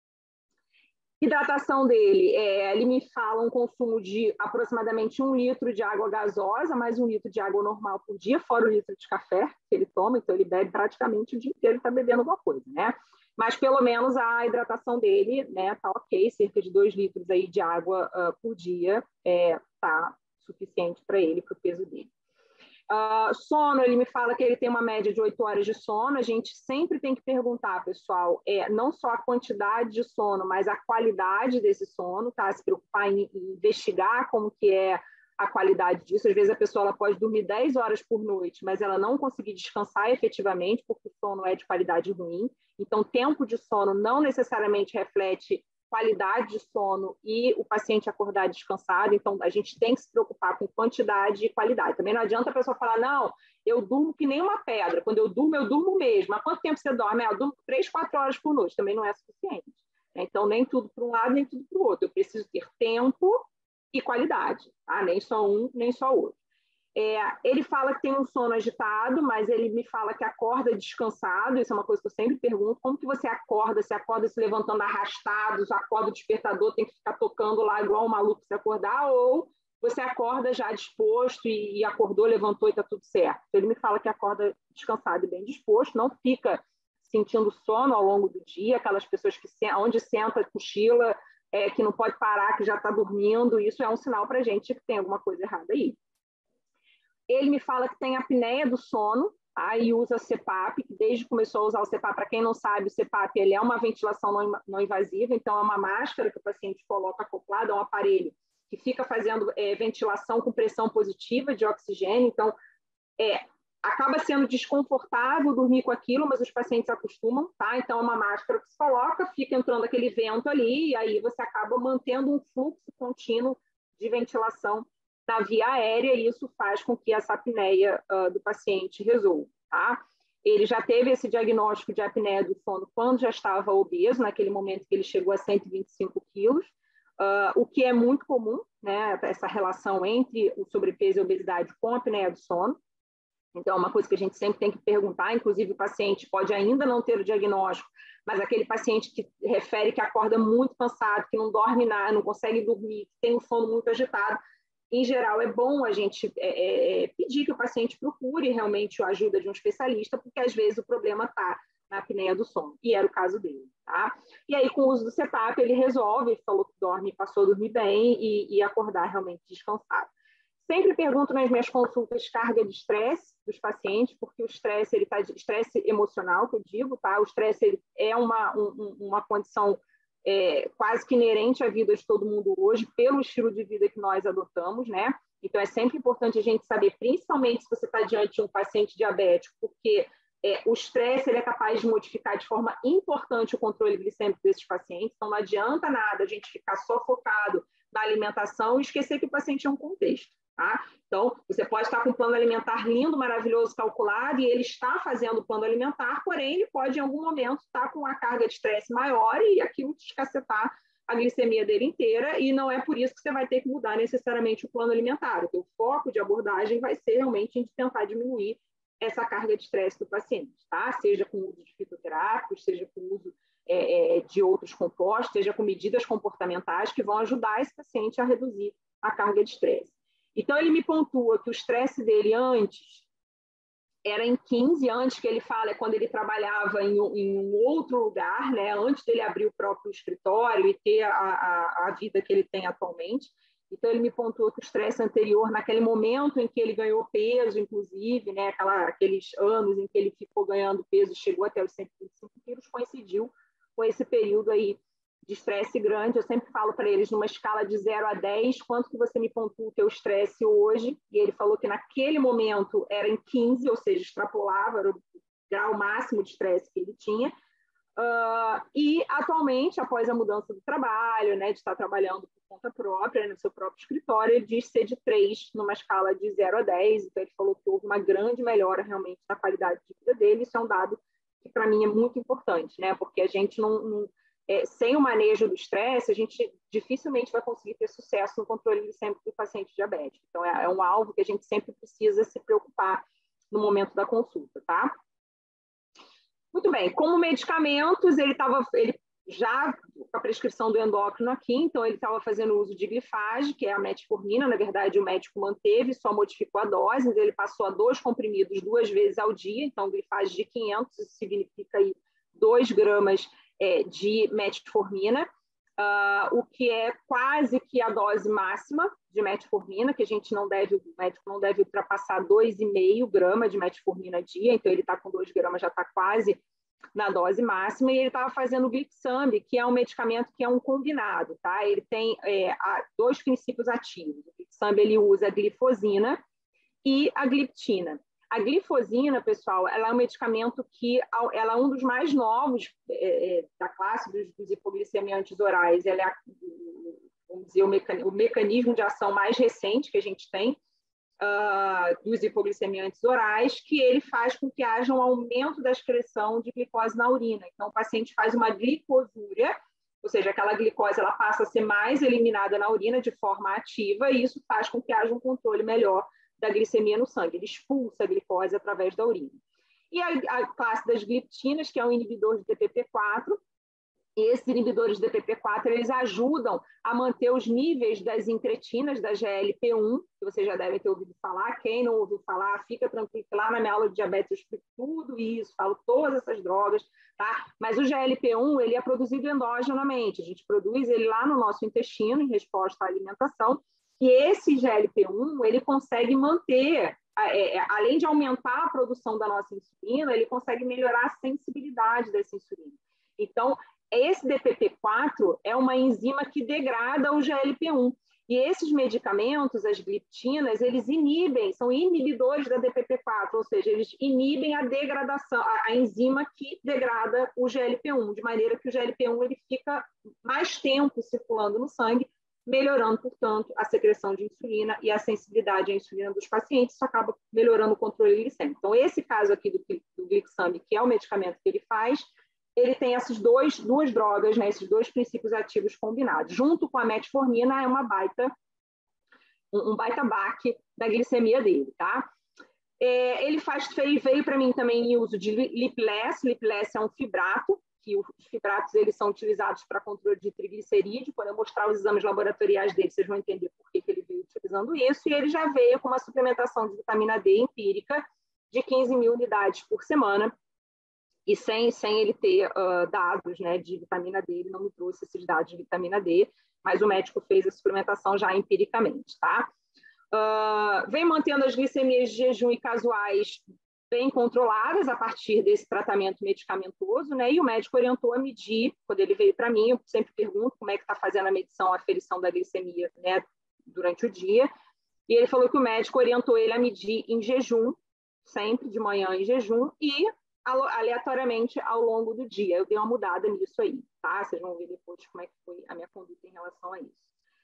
Hidratação dele, ele me fala um consumo de aproximadamente 1 litro de água gasosa, mais 1 litro de água normal por dia, fora o litro de café que ele toma, então ele bebe praticamente o dia inteiro, está bebendo alguma coisa, né? Mas pelo menos a hidratação dele, né, tá ok, cerca de 2 litros aí de água por dia, tá suficiente para ele, para o peso dele. Sono, ele me fala que ele tem uma média de 8 horas de sono. A gente sempre tem que perguntar, pessoal, não só a quantidade de sono, mas a qualidade desse sono, tá? Se preocupar em investigar como que é a qualidade disso. Às vezes a pessoa ela pode dormir 10 horas por noite, mas ela não conseguir descansar efetivamente, porque o sono é de qualidade ruim. Então, tempo de sono não necessariamente reflete qualidade de sono e o paciente acordar descansado. Então, a gente tem que se preocupar com quantidade e qualidade. Também não adianta a pessoa falar, não, eu durmo que nem uma pedra. Quando eu durmo mesmo. Mas quanto tempo você dorme? Eu durmo 3, 4 horas por noite. Também não é suficiente. Então, nem tudo para um lado, nem tudo para o outro. Eu preciso ter tempo e qualidade. Tá? Nem só um, nem só o outro. Ele fala que tem um sono agitado, mas ele me fala que acorda descansado. Isso é uma coisa que eu sempre pergunto. Como que você acorda? Você acorda se levantando arrastado, acorda o despertador, tem que ficar tocando lá igual um maluco para se acordar? Ou você acorda já disposto e acordou, levantou e está tudo certo? Então, ele me fala que acorda descansado e bem disposto, não fica sentindo sono ao longo do dia, aquelas pessoas que onde senta, cochila, que não pode parar, que já está dormindo. Isso é um sinal para a gente que tem alguma coisa errada aí. Ele me fala que tem apneia do sono, tá? E usa CPAP, que desde que começou a usar o CPAP, para quem não sabe, o CPAP ele é uma ventilação não invasiva, então é uma máscara que o paciente coloca acoplada a um aparelho que fica fazendo ventilação com pressão positiva de oxigênio, então acaba sendo desconfortável dormir com aquilo, mas os pacientes acostumam, tá? Então é uma máscara que se coloca, fica entrando aquele vento ali, e aí você acaba mantendo um fluxo contínuo de ventilação na via aérea, e isso faz com que essa apneia do paciente resolva, tá? Ele já teve esse diagnóstico de apneia do sono quando já estava obeso, naquele momento que ele chegou a 125 quilos, o que é muito comum, né? Essa relação entre o sobrepeso e a obesidade com a apneia do sono. Então, é uma coisa que a gente sempre tem que perguntar, inclusive o paciente pode ainda não ter o diagnóstico, mas aquele paciente que refere que acorda muito cansado, que não dorme nada, não consegue dormir, que tem um sono muito agitado, em geral, é bom a gente pedir que o paciente procure realmente a ajuda de um especialista, porque às vezes o problema está na apneia do sono, e era o caso dele, tá? E aí, com o uso do CPAP, ele resolve, ele falou que passou a dormir bem e acordar realmente descansado. Sempre pergunto nas minhas consultas carga de estresse dos pacientes, porque o estresse, ele tá de estresse emocional, que eu digo, tá? O estresse ele é uma condição quase que inerente à vida de todo mundo hoje, pelo estilo de vida que nós adotamos, né? Então, é sempre importante a gente saber, principalmente se você está diante de um paciente diabético, porque o estresse ele é capaz de modificar de forma importante o controle glicêmico desses pacientes, então não adianta nada a gente ficar só focado da alimentação e esquecer que o paciente é um contexto, tá? Então, você pode estar com um plano alimentar lindo, maravilhoso, calculado, e ele está fazendo o plano alimentar, porém, ele pode, em algum momento, estar com uma carga de estresse maior e aquilo descacetar a glicemia dele inteira, e não é por isso que você vai ter que mudar necessariamente o plano alimentar. O teu foco de abordagem vai ser realmente em tentar diminuir essa carga de estresse do paciente, tá? Seja com o uso de fitoterápicos, seja com o uso de outros compostos, seja com medidas comportamentais que vão ajudar esse paciente a reduzir a carga de estresse. Então, ele me pontua que o estresse dele antes era em 15, antes que ele fala, é quando ele trabalhava em um outro lugar, né? Antes dele abrir o próprio escritório e ter a vida que ele tem atualmente. Então, ele me pontuou que o estresse anterior, naquele momento em que ele ganhou peso, inclusive, né? Aqueles anos em que ele ficou ganhando peso, chegou até os 125 quilos, coincidiu com esse período aí de estresse grande. Eu sempre falo para eles, numa escala de 0 a 10, quanto que você me pontua o teu estresse hoje? E ele falou que naquele momento era em 15, ou seja, extrapolava, era o grau máximo de estresse que ele tinha. E atualmente, após a mudança do trabalho, né, de estar trabalhando por conta própria, no seu próprio escritório, ele diz ser de 3, numa escala de 0 a 10. Então, ele falou que houve uma grande melhora realmente na qualidade de vida dele. Isso é um dado que, para mim, é muito importante, né? Porque a gente sem o manejo do estresse, a gente dificilmente vai conseguir ter sucesso no controle glicêmico do paciente diabético. Então, é um alvo que a gente sempre precisa se preocupar no momento da consulta, tá? Muito bem, como medicamentos, ele já com a prescrição do endócrino aqui, então ele estava fazendo uso de glifage, que é a metformina. Na verdade, o médico manteve, só modificou a dose, então ele passou a 2 comprimidos 2 vezes ao dia, então glifage de 500, isso significa aí 2 gramas de metformina, o que é quase que a dose máxima de metformina, que o médico não deve ultrapassar 2,5 gramas de metformina a dia, então ele está com 2 gramas, já está quase na dose máxima, e ele estava fazendo o Glixambi, que é um medicamento que é um combinado, tá? Ele tem 2 princípios ativos. O Glixambi, ele usa a glifosina e a gliptina. A glifosina, pessoal, ela é um medicamento que ela é um dos mais novos da classe dos hipoglicemiantes orais. Ela é, vamos dizer, o mecanismo de ação mais recente que a gente tem dos hipoglicemiantes orais, que ele faz com que haja um aumento da excreção de glicose na urina. Então, o paciente faz uma glicosúria, ou seja, aquela glicose ela passa a ser mais eliminada na urina de forma ativa, e isso faz com que haja um controle melhor da glicemia no sangue. Ele expulsa a glicose através da urina. E a classe das gliptinas, que é um inibidor de DPP-4, e esses inibidores de DPP-4, eles ajudam a manter os níveis das incretinas, da GLP-1, que vocês já devem ter ouvido falar. Quem não ouviu falar, fica tranquilo, lá na minha aula de diabetes eu explico tudo isso, falo todas essas drogas, tá? Mas o GLP-1, ele é produzido endogenamente, a gente produz ele lá no nosso intestino, em resposta à alimentação, e esse GLP-1, ele consegue manter, além de aumentar a produção da nossa insulina, ele consegue melhorar a sensibilidade dessa insulina. Então, esse DPP-4 é uma enzima que degrada o GLP-1. E esses medicamentos, as gliptinas, eles são inibidores da DPP-4, ou seja, eles inibem a degradação, a enzima que degrada o GLP-1, de maneira que o GLP-1 ele fica mais tempo circulando no sangue, melhorando, portanto, a secreção de insulina e a sensibilidade à insulina dos pacientes. Isso acaba melhorando o controle glicêmico. Então, esse caso aqui do Glixambi, que é o medicamento que ele faz, ele tem essas duas drogas, né, esses 2 princípios ativos combinados. Junto com a metformina, é um baita baque da glicemia dele, tá? Ele veio para mim também em uso de Lipless. Lipless é um fibrato, que os fibratos eles são utilizados para controle de triglicerídeo. Quando eu mostrar os exames laboratoriais dele, vocês vão entender por que ele veio utilizando isso. E ele já veio com uma suplementação de vitamina D empírica de 15.000 unidades por semana. E sem ele ter dados, né, de vitamina D, ele não me trouxe esses dados de vitamina D, mas o médico fez a suplementação já empiricamente, tá? Vem mantendo as glicemias de jejum e casuais bem controladas a partir desse tratamento medicamentoso, né? E o médico orientou a medir, quando ele veio para mim, eu sempre pergunto como é que está fazendo a medição, a aferição da glicemia, né, durante o dia, e ele falou que o médico orientou ele a medir em jejum, sempre de manhã em jejum, e aleatoriamente ao longo do dia. Eu dei uma mudada nisso aí, tá? Vocês vão ver depois como é que foi a minha conduta em relação a isso.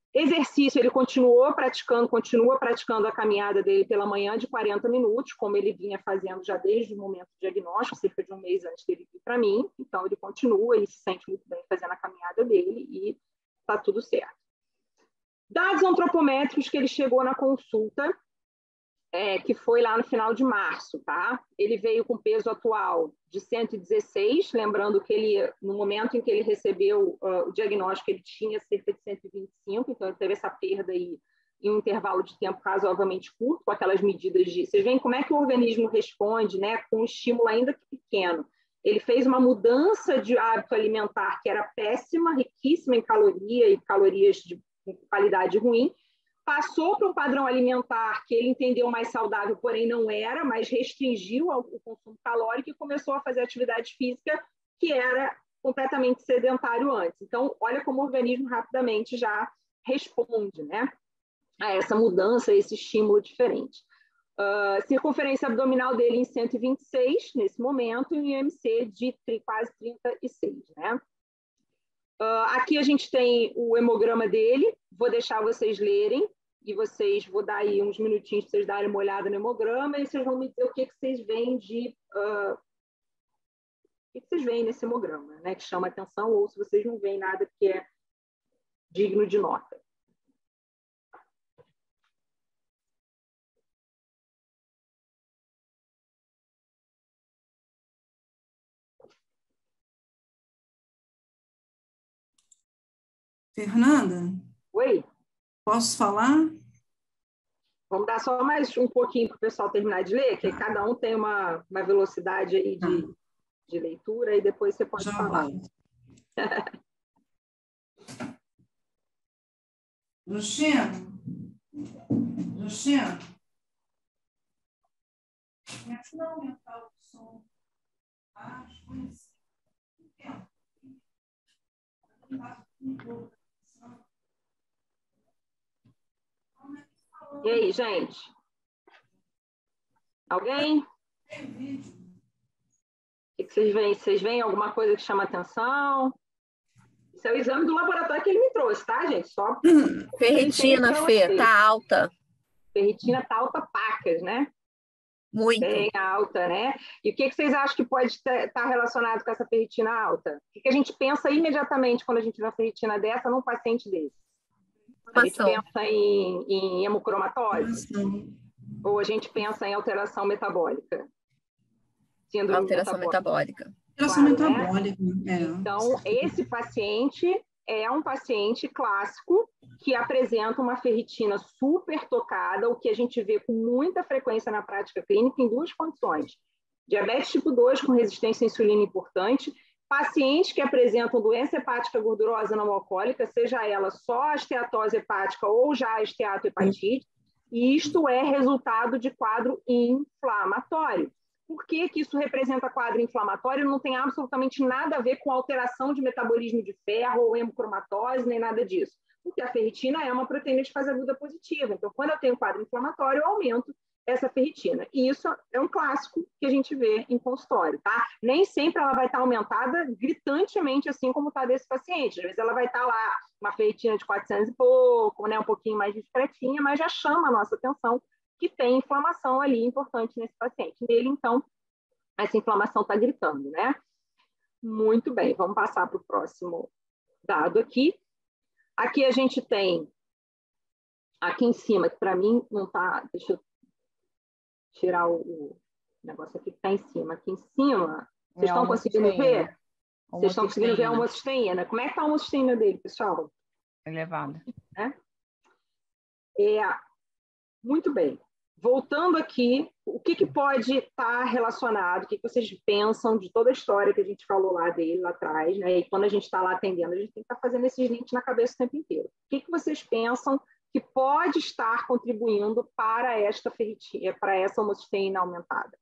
Exercício, ele continua praticando a caminhada dele pela manhã de 40 minutos, como ele vinha fazendo já desde o momento do diagnóstico, cerca de um mês antes dele vir para mim. Então, ele continua e se sente muito bem fazendo a caminhada dele e está tudo certo. Dados antropométricos que ele chegou na consulta, que foi lá no final de março, tá? Ele veio com peso atual de 116, lembrando que ele, no momento em que ele recebeu o diagnóstico, ele tinha cerca de 125, então ele teve essa perda aí em um intervalo de tempo razoavelmente curto, com aquelas medidas de... Vocês veem como é que o organismo responde, né, com um estímulo ainda pequeno. Ele fez uma mudança de hábito alimentar que era péssima, riquíssima em caloria e calorias de qualidade ruim, passou para um padrão alimentar que ele entendeu mais saudável, porém não era, mas restringiu o consumo calórico e começou a fazer atividade física que era completamente sedentário antes. Então, olha como o organismo rapidamente já responde, né, a essa mudança, a esse estímulo diferente. Circunferência abdominal dele em 126 nesse momento e um IMC de quase 36, né? Aqui a gente tem o hemograma dele, vou deixar vocês lerem, e vou dar aí uns minutinhos para vocês darem uma olhada no hemograma, e vocês vão me dizer o que vocês veem o que vocês veem nesse hemograma, né, que chama atenção, ou se vocês não veem nada que é digno de nota. Fernanda? Oi? Posso falar? Vamos dar só mais um pouquinho para o pessoal terminar de ler, que cada um tem uma velocidade aí de leitura, e depois você pode falar. Justino? Me ajuda a aumentar o som. E aí, gente? Alguém? O que vocês veem? Vocês veem alguma coisa que chama atenção? Isso é o exame do laboratório que ele me trouxe, tá, gente? Só Ferritina, Fê, tá alta. Ferritina tá alta pacas, né? Muito. Bem alta, né? E o que vocês acham que pode estar relacionado com essa ferritina alta? O que a gente pensa imediatamente quando a gente vê uma ferritina dessa num paciente desse? A gente pensa em hemocromatose? Ou a gente pensa em alteração metabólica? Síndrome alteração metabólica. Alteração metabólica. Então, esse paciente é um paciente clássico que apresenta uma ferritina super tocada, o que a gente vê com muita frequência na prática clínica em duas condições. Diabetes tipo 2 com resistência à insulina importante, pacientes que apresentam doença hepática gordurosa não alcoólica, seja ela só a esteatose hepática ou já a esteatohepatite, e isto é resultado de quadro inflamatório. Por que isso representa quadro inflamatório? Não tem absolutamente nada a ver com alteração de metabolismo de ferro ou hemocromatose, nem nada disso. Porque a ferritina é uma proteína de fase aguda positiva. Então, quando eu tenho quadro inflamatório, eu aumento essa ferritina. E isso é um clássico que a gente vê em consultório, tá? Nem sempre ela vai estar aumentada gritantemente, assim como está desse paciente. Às vezes ela vai estar lá, uma ferritina de 400 e pouco, né, um pouquinho mais discretinha, mas já chama a nossa atenção que tem inflamação ali importante nesse paciente. Nele, então, essa inflamação está gritando, né? Muito bem, vamos passar para o próximo dado aqui. Aqui a gente tem, aqui em cima, que para mim não está, deixa eu tirar o negócio aqui que está em cima. Aqui em cima, vocês estão conseguindo ver? Vocês estão conseguindo ver a homocisteína? Como é que está a homocisteína dele, pessoal? Elevada. Muito bem. Voltando aqui, o que pode estar relacionado, o que vocês pensam de toda a história que a gente falou lá dele, lá atrás, né? E quando a gente está lá atendendo, a gente tem que estar fazendo esses links na cabeça o tempo inteiro. O que vocês pensam que pode estar contribuindo para esta ferritina, para essa homocisteína aumentada?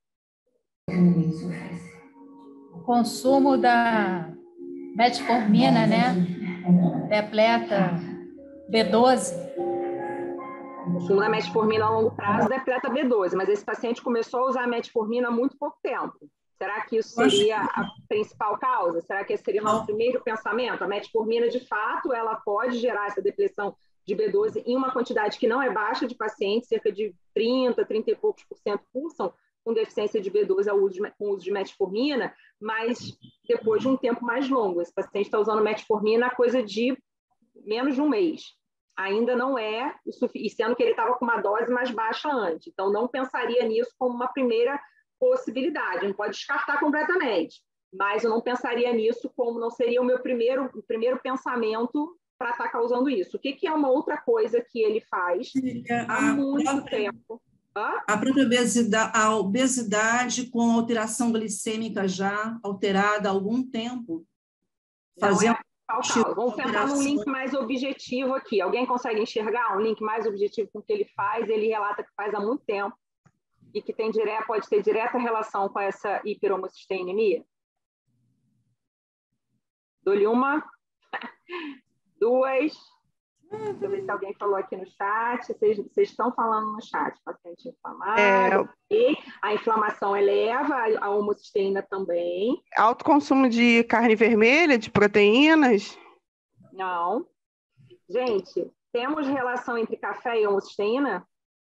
O consumo da metformina, né? Depleta B12. O consumo da metformina a longo prazo depleta B12, mas esse paciente começou a usar a metformina há muito pouco tempo. Será que isso seria a principal causa? Será que esse seria o nosso primeiro pensamento? A metformina, de fato, ela pode gerar essa depressão de B12 em uma quantidade que não é baixa de pacientes, cerca de 30 e poucos por cento cursam com deficiência de B12 com uso de metformina, mas depois de um tempo mais longo. Esse paciente está usando metformina há coisa de menos de um mês. Ainda não é o suficiente, sendo que ele estava com uma dose mais baixa antes. Então, não pensaria nisso como uma primeira possibilidade. Não pode descartar completamente, mas eu não pensaria nisso como não seria o meu primeiro pensamento para estar causando isso. O que é uma outra coisa que ele faz há muito tempo? A própria obesidade com alteração glicêmica já alterada há algum tempo. Vamos tentar num link mais objetivo aqui. Alguém consegue enxergar um link mais objetivo com o que ele faz? Ele relata que faz há muito tempo e que pode ter direta relação com essa hiperhomocisteinemia. Dou-lhe uma, duas. Deixa eu ver se alguém falou aqui no chat. Vocês estão falando no chat. Paciente inflamado. A inflamação eleva, a homocisteína também. Alto consumo de carne vermelha, de proteínas? Não. Gente, temos relação entre café e homocisteína?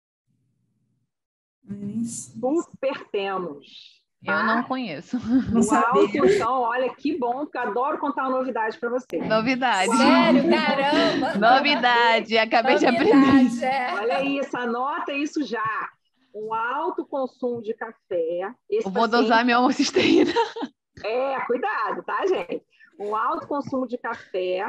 Super temos. Eu não conheço. O alto, então, olha que bom, porque eu adoro contar uma novidade para vocês. Novidade. Sério, caramba! Novidade, acabei de aprender. Olha isso, anota isso já. Um alto consumo de café. Eu vou dosar minha homocisteína. Cuidado, tá, gente? Um alto consumo de café,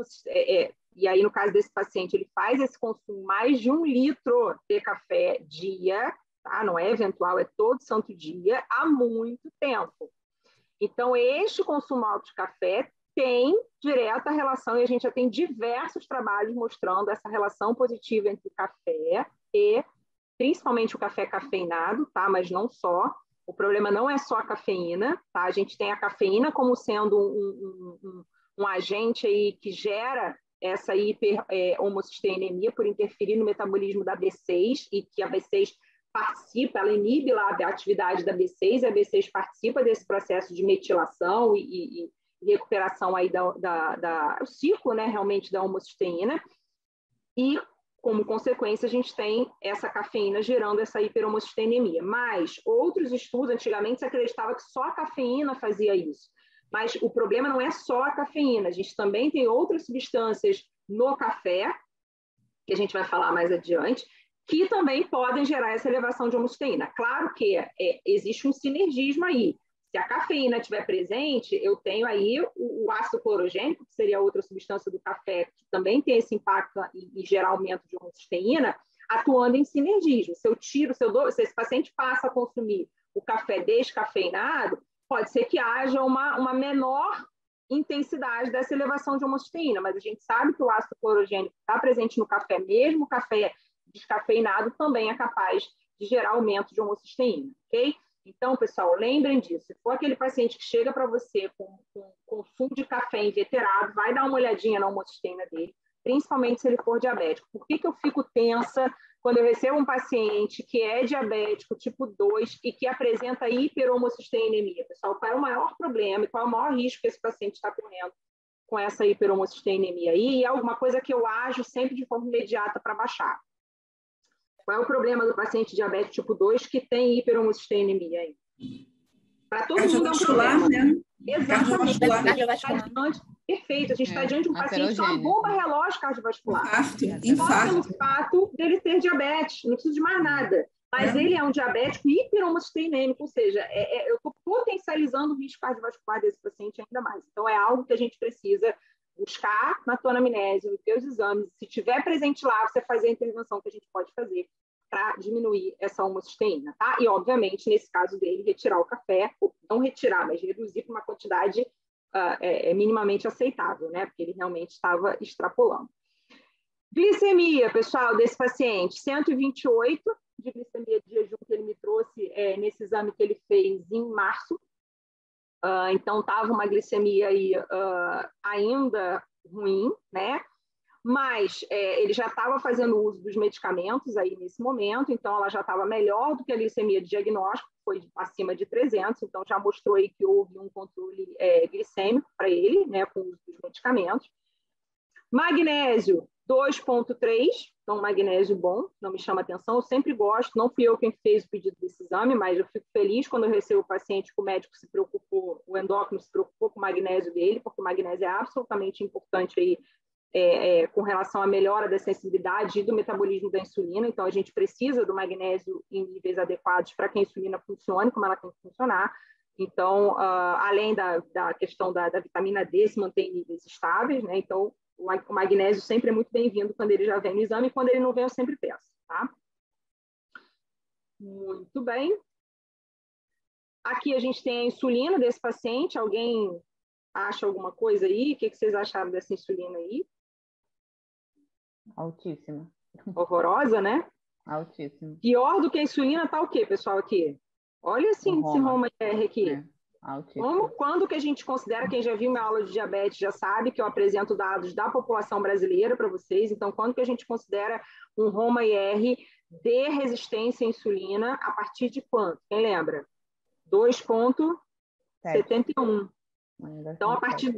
e aí, no caso desse paciente, ele faz esse consumo mais de 1 litro de café dia, tá? Não é eventual, é todo santo dia, há muito tempo. Então, este consumo alto de café tem direta relação, e a gente já tem diversos trabalhos mostrando essa relação positiva entre o café e, principalmente, o café cafeinado, tá? Mas não só. O problema não é só a cafeína, tá? A gente tem a cafeína como sendo um agente aí que gera essa hiperhomocisteinemia por interferir no metabolismo da B6 e que a B6 participa, ela inibe lá a atividade da B6 e a B6 participa desse processo de metilação e recuperação aí o ciclo, né, realmente da homocisteína. E, como consequência, a gente tem essa cafeína gerando essa hiperhomocisteinemia. Mas outros estudos, antigamente se acreditava que só a cafeína fazia isso. Mas o problema não é só a cafeína, a gente também tem outras substâncias no café, que a gente vai falar mais adiante, que também podem gerar essa elevação de homocisteína. Claro que existe um sinergismo aí. Se a cafeína estiver presente, eu tenho aí o ácido clorogênico, que seria outra substância do café, que também tem esse impacto e gera aumento de homocisteína, atuando em sinergismo. Se esse paciente passa a consumir o café descafeinado, pode ser que haja uma menor intensidade dessa elevação de homocisteína, mas a gente sabe que o ácido clorogênico está presente no café, mesmo o café descafeinado também é capaz de gerar aumento de homocisteína, ok? Então, pessoal, lembrem disso. Se for aquele paciente que chega para você com consumo de café inveterado, vai dar uma olhadinha na homocisteína dele, principalmente se ele for diabético. Por que eu fico tensa quando eu recebo um paciente que é diabético tipo 2 e que apresenta hiperhomocisteinemia? Pessoal, qual é o maior problema e qual é o maior risco que esse paciente está correndo com essa hiperhomocisteinemia? E é alguma coisa que eu ajo sempre de forma imediata para baixar. Qual é o problema do paciente diabético tipo 2 que tem hiperhomocisteinemia aí? Para todo mundo é um problema. Né? Exatamente. Perfeito. A gente está diante de um paciente com uma bomba relógio cardiovascular. Só pelo fato dele ter diabetes, não precisa de mais nada. Mas ele é um diabético hiperhomocisteinêmico, ou seja, eu estou potencializando o risco cardiovascular desse paciente ainda mais. Então, é algo que a gente precisa buscar na tua anamnese, nos teus exames. Se tiver presente lá, você fazer a intervenção que a gente pode fazer para diminuir essa homocisteína, tá? E, obviamente, nesse caso dele, retirar o café, ou não retirar, mas reduzir para uma quantidade minimamente aceitável, né? Porque ele realmente estava extrapolando. Glicemia, pessoal, desse paciente, 128 de glicemia de jejum que ele me trouxe nesse exame que ele fez em março. Então, estava uma glicemia aí ainda ruim, né? Mas ele já estava fazendo uso dos medicamentos aí nesse momento, então ela já estava melhor do que a glicemia de diagnóstico, foi acima de 300, então já mostrou aí que houve um controle glicêmico para ele, né, com o uso dos medicamentos. Magnésio, 2,3, então magnésio bom, não me chama atenção, eu sempre gosto, não fui eu quem fez o pedido desse exame, mas eu fico feliz quando eu recebo o paciente que o médico se preocupou, o endócrino se preocupou com o magnésio dele, porque o magnésio é absolutamente importante aí, com relação à melhora da sensibilidade e do metabolismo da insulina, então a gente precisa do magnésio em níveis adequados para que a insulina funcione como ela tem que funcionar. Então, além da questão da vitamina D se manter em níveis estáveis, né? Então, o magnésio sempre é muito bem-vindo quando ele já vem no exame, e quando ele não vem, eu sempre peço, tá? Muito bem. Aqui a gente tem a insulina desse paciente. Alguém acha alguma coisa aí? O que vocês acharam dessa insulina aí? Altíssima. Horrorosa, né? Altíssima. Pior do que a insulina tá o quê, pessoal, aqui? Olha esse índice Roma-IR aqui. Altíssimo. Quando que a gente considera, quem já viu minha aula de diabetes já sabe que eu apresento dados da população brasileira para vocês, então quando que a gente considera um Roma-IR de resistência à insulina, a partir de quanto? Quem lembra? 2,71. Então, a partir de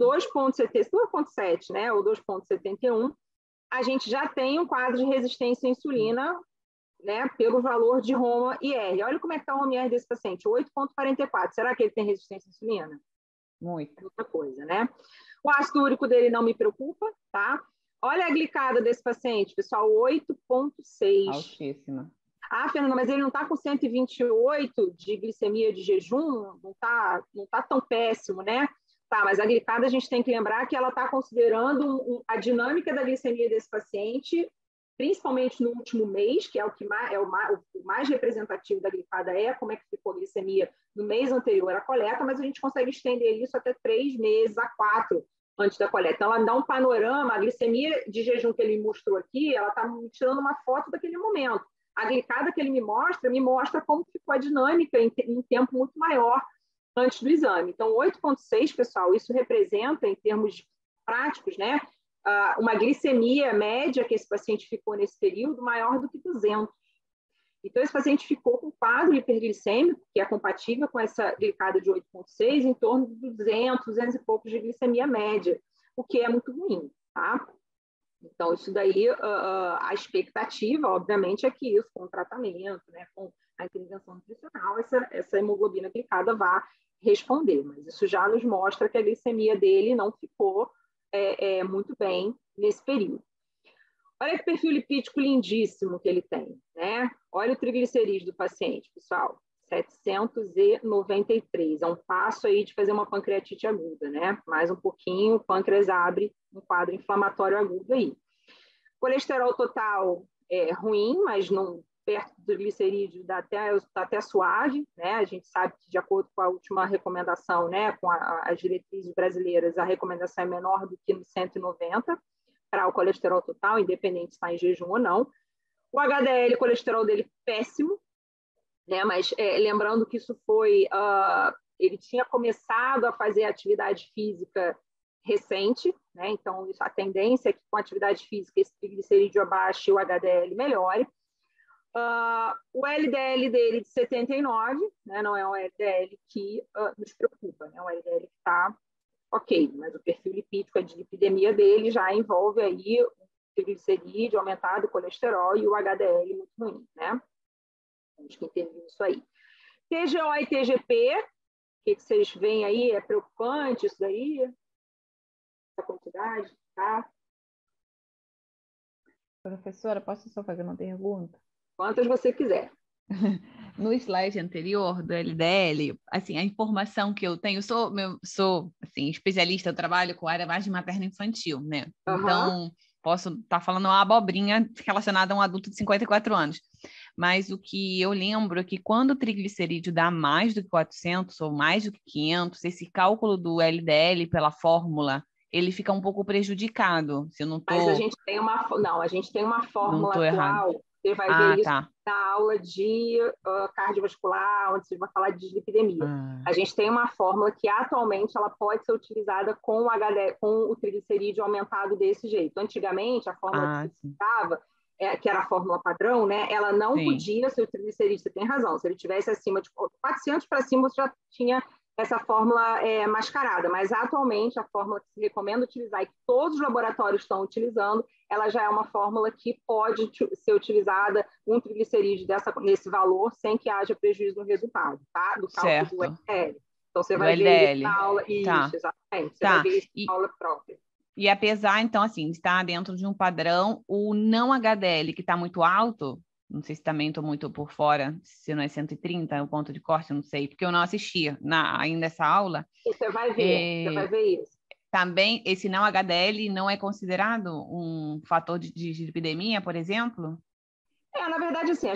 2,7, né, ou 2,71, a gente já tem um quadro de resistência à insulina, né, pelo valor de Roma-IR. Olha como é que está o Roma-IR desse paciente, 8,44. Será que ele tem resistência à insulina? Muito. Outra coisa, né? O ácido úrico dele não me preocupa, tá? Olha a glicada desse paciente, pessoal, 8,6. Altíssima. Ah, Fernanda, mas ele não está com 128 de glicemia de jejum? Não tá tão péssimo, né? Tá, mas a glicada a gente tem que lembrar que ela está considerando a dinâmica da glicemia desse paciente, principalmente no último mês, que é o mais representativo da glicada, como é que ficou a glicemia no mês anterior à coleta, mas a gente consegue estender isso até 3 meses a 4 antes da coleta. Então, ela dá um panorama, a glicemia de jejum que ele mostrou aqui, ela está me tirando uma foto daquele momento. A glicada que ele me mostra como ficou a dinâmica em tempo muito maior antes do exame. Então, 8,6, pessoal, isso representa, em termos práticos, né, uma glicemia média que esse paciente ficou nesse período maior do que 200. Então, esse paciente ficou com quadro hiperglicêmico, que é compatível com essa glicada de 8,6, em torno de 200 e poucos de glicemia média, o que é muito ruim, tá? Então, isso daí, a expectativa, obviamente, é que isso, com o tratamento, né, com a intervenção nutricional, essa hemoglobina glicada vá responder. Mas isso já nos mostra que a glicemia dele não ficou muito bem nesse período. Olha que perfil lipídico lindíssimo que ele tem, né? Olha o triglicerídeo do paciente, pessoal, 793. É um passo aí de fazer uma pancreatite aguda, né? Mais um pouquinho, o pâncreas abre um quadro inflamatório agudo aí. Colesterol total é ruim, mas não perto do glicerídeo dá até suave, né? A gente sabe que, de acordo com a última recomendação, né, com as diretrizes brasileiras, a recomendação é menor do que no 190 para o colesterol total, independente se está em jejum ou não. O HDL, o colesterol dele péssimo, né? Mas lembrando que isso foi... ele tinha começado a fazer atividade física recente, né? Então a tendência é que com a atividade física esse triglicerídeo abaixe e o HDL melhore. O LDL dele de 79, né? Não é um LDL que nos preocupa, né? Um LDL que está ok, mas o perfil lipídico, a dislipidemia dele já envolve aí o triglicerídeo aumentado, o colesterol e o HDL muito ruim, né? Temos que entender isso aí. TGO e TGP, o que vocês veem aí? É preocupante isso daí? Essa quantidade, tá? Professora, posso só fazer uma pergunta? Quantas você quiser. No slide anterior do LDL, assim, a informação que eu tenho, sou assim, especialista, eu trabalho com a área mais de materno-infantil, né? Uhum. Então, posso estar falando uma abobrinha relacionada a um adulto de 54 anos. Mas o que eu lembro é que quando o triglicerídeo dá mais do que 400 ou mais do que 500, esse cálculo do LDL pela fórmula, ele fica um pouco prejudicado. Se eu não tô... Mas a gente tem uma fórmula atual. Errado. Você vai ver isso tá. na aula de cardiovascular, onde você vai falar de dislipidemia. A gente tem uma fórmula que atualmente ela pode ser utilizada com o triglicerídeo aumentado desse jeito. Antigamente, a fórmula que se usava, que era a fórmula padrão, né? Ela não podia ser o triglicerídeo, você tem razão. Se ele tivesse acima de 400 para cima, você já tinha essa fórmula mascarada, mas atualmente a fórmula que se recomenda utilizar e que todos os laboratórios estão utilizando, ela já é uma fórmula que pode ser utilizada um triglicerídeo nesse valor sem que haja prejuízo no resultado, tá? Do cálculo do LDL. Então, você vai ver isso na aula. Isso, exatamente. Você vai ver isso na aula própria. E apesar, então, assim, de estar dentro de um padrão, o não HDL, que está muito alto, não sei se também estou muito por fora, se não é 130, o ponto de corte, não sei, porque eu não assisti ainda essa aula. Você vai ver isso. Também, esse não HDL não é considerado um fator de dislipidemia, por exemplo? Na verdade, assim,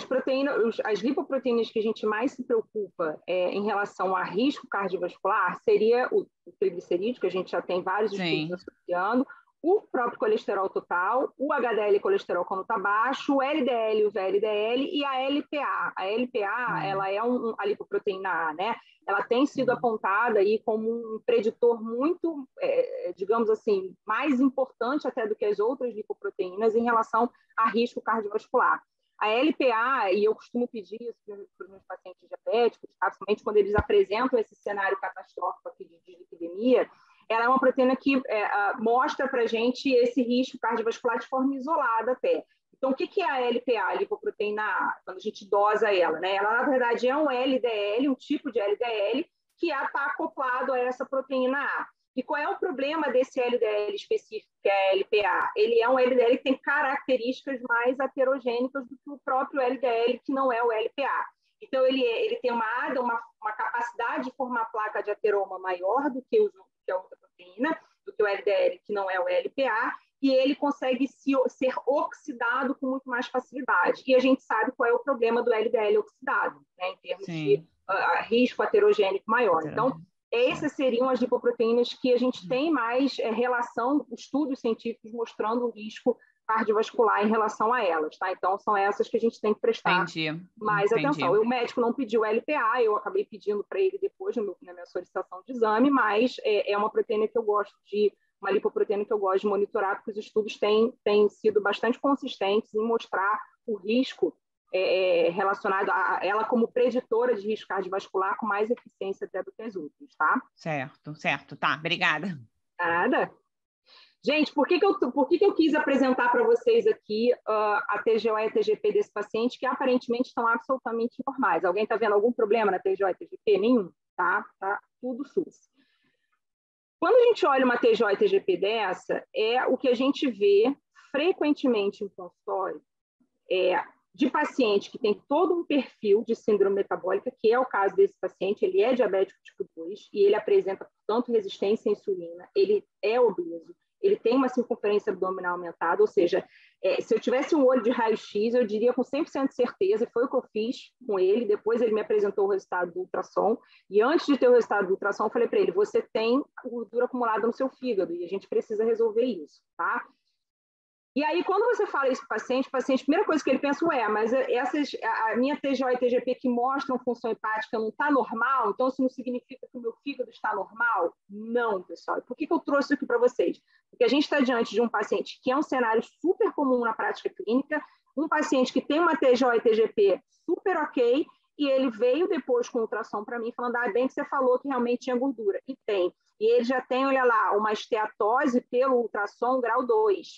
as lipoproteínas que a gente mais se preocupa em relação a risco cardiovascular seria o triglicerídeo, que a gente já tem vários estudos associando, o próprio colesterol total, o HDL colesterol quando está baixo, o LDL, o VLDL e a LPA. A LPA, ela é a lipoproteína A, né? Ela tem sido apontada aí como um preditor muito, digamos assim, mais importante até do que as outras lipoproteínas em relação a risco cardiovascular. A LPA, e eu costumo pedir isso para os meus pacientes diabéticos, principalmente quando eles apresentam esse cenário catastrófico aqui de dislipidemia, ela é uma proteína que mostra para a gente esse risco cardiovascular de forma isolada até. Então, o que é a LPA, a lipoproteína A, quando a gente dosa ela, né? Ela, na verdade, é um LDL, um tipo de LDL, que está acoplado a essa proteína A. E qual é o problema desse LDL específico, que é a LPA? Ele é um LDL que tem características mais aterogênicas do que o próprio LDL, que não é o LPA. Então, ele tem uma capacidade de formar placa de ateroma maior do que a outra proteína, do que o LDL, que não é o LPA, e ele consegue ser oxidado com muito mais facilidade. E a gente sabe qual é o problema do LDL oxidado, né, em termos de risco aterogênico maior. Então, essas seriam as lipoproteínas que a gente tem mais relação, estudos científicos mostrando o risco cardiovascular em relação a elas, tá? Então, são essas que a gente tem que prestar mais atenção. O médico não pediu LPA, eu acabei pedindo para ele depois na minha solicitação de exame, mas é uma proteína que eu gosto uma lipoproteína que eu gosto de monitorar, porque os estudos têm sido bastante consistentes em mostrar o risco relacionado a ela como preditora de risco cardiovascular com mais eficiência até do que as outras, tá? Certo. Tá, obrigada. Nada. Gente, por que eu quis apresentar para vocês aqui a TGO e a TGP desse paciente, que aparentemente estão absolutamente normais? Alguém está vendo algum problema na TGO e TGP? Nenhum? Tá tudo SUS. Quando a gente olha uma TGO e TGP dessa, o que a gente vê frequentemente em consultório de paciente que tem todo um perfil de síndrome metabólica, que é o caso desse paciente, ele é diabético tipo 2 e ele apresenta, portanto, resistência à insulina, ele é obeso, ele tem uma circunferência abdominal aumentada, ou seja, se eu tivesse um olho de raio-x, eu diria com 100% de certeza, foi o que eu fiz com ele, depois ele me apresentou o resultado do ultrassom, e antes de ter o resultado do ultrassom, eu falei para ele, você tem gordura acumulada no seu fígado, e a gente precisa resolver isso, tá? E aí, quando você fala isso para o paciente, a primeira coisa que ele pensa, mas a minha TGO e TGP que mostram função hepática não está normal, então isso não significa que o meu fígado está normal? Não, pessoal. Por que eu trouxe isso aqui para vocês? Porque a gente está diante de um paciente que é um cenário super comum na prática clínica, um paciente que tem uma TGO e TGP super ok, e ele veio depois com ultrassom para mim, falando, bem que você falou que realmente tinha gordura. E tem. E ele já tem, olha lá, uma esteatose pelo ultrassom grau 2.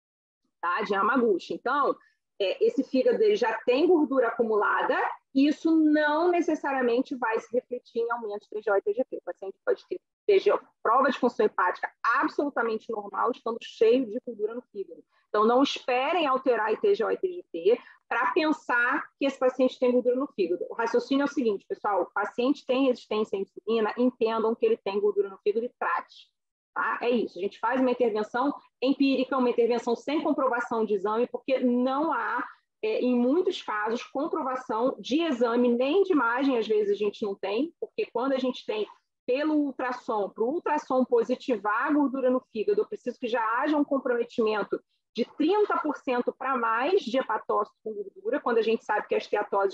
Tá, de Yamaguchi. Então, esse fígado dele já tem gordura acumulada e isso não necessariamente vai se refletir em aumento de TGO e TGP. O paciente pode ter prova de função hepática absolutamente normal, estando cheio de gordura no fígado. Então, não esperem alterar TGO e TGP para pensar que esse paciente tem gordura no fígado. O raciocínio é o seguinte, pessoal, o paciente tem resistência à insulina, entendam que ele tem gordura no fígado e trate. Tá? É isso, a gente faz uma intervenção empírica, uma intervenção sem comprovação de exame, porque não há, em muitos casos, comprovação de exame, nem de imagem, às vezes a gente não tem, porque quando a gente tem pelo ultrassom, para o ultrassom positivar a gordura no fígado, eu preciso que já haja um comprometimento de 30% para mais de hepatócito com gordura, quando a gente sabe que a esteatose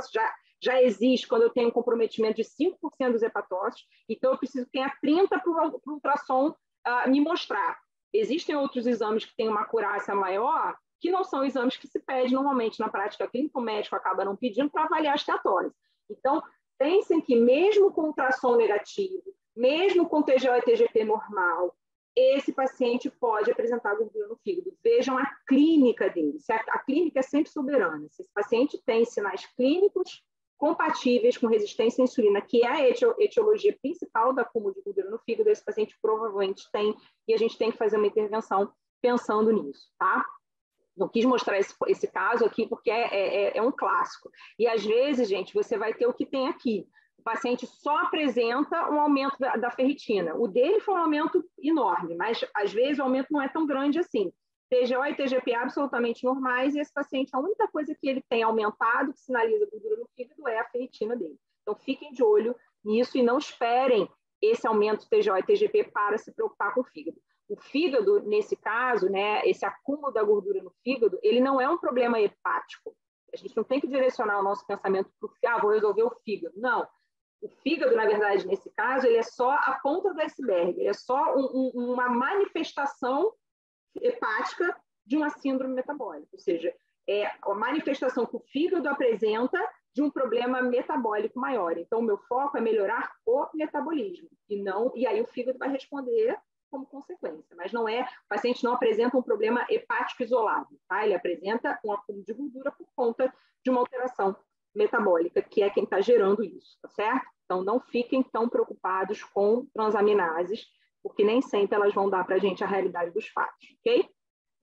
já existe quando eu tenho um comprometimento de 5% dos hepatócitos, então eu preciso que tenha 30% para o ultrassom me mostrar. Existem outros exames que têm uma acurácia maior, que não são exames que se pede normalmente na prática clínica, o médico acaba não pedindo para avaliar a esteatose. Então, Pensem que mesmo com ultrassom negativo, mesmo com TGO e TGP normal, esse paciente pode apresentar gordura no fígado. Vejam a clínica dele. A clínica é sempre soberana. Se esse paciente tem sinais clínicos compatíveis com resistência à insulina, que é a etiologia principal da acúmulo de gordura no fígado, esse paciente provavelmente tem, e a gente tem que fazer uma intervenção pensando nisso, tá? Não quis mostrar esse caso aqui porque é um clássico. E às vezes, gente, você vai ter o que tem aqui. O paciente só apresenta um aumento da ferritina. O dele foi um aumento enorme, mas às vezes o aumento não é tão grande assim. TGO e TGP absolutamente normais, e esse paciente, a única coisa que ele tem aumentado, que sinaliza gordura no fígado, é a ferritina dele. Então, fiquem de olho nisso e não esperem esse aumento de TGO e TGP para se preocupar com o fígado. O fígado, nesse caso, né, esse acúmulo da gordura no fígado, ele não é um problema hepático. A gente não tem que direcionar o nosso pensamento para o fígado, vou resolver o fígado. Não. O fígado, na verdade, nesse caso, ele é só a ponta do iceberg, ele é só uma manifestação hepática de uma síndrome metabólica, ou seja, é a manifestação que o fígado apresenta de um problema metabólico maior. Então, o meu foco é melhorar o metabolismo, e aí o fígado vai responder como consequência, mas não é, o paciente não apresenta um problema hepático isolado, tá? Ele apresenta um acúmulo de gordura por conta de uma alteração metabólica, que é quem está gerando isso, tá certo? Então, não fiquem tão preocupados com transaminases, porque nem sempre elas vão dar para a gente a realidade dos fatos, ok? O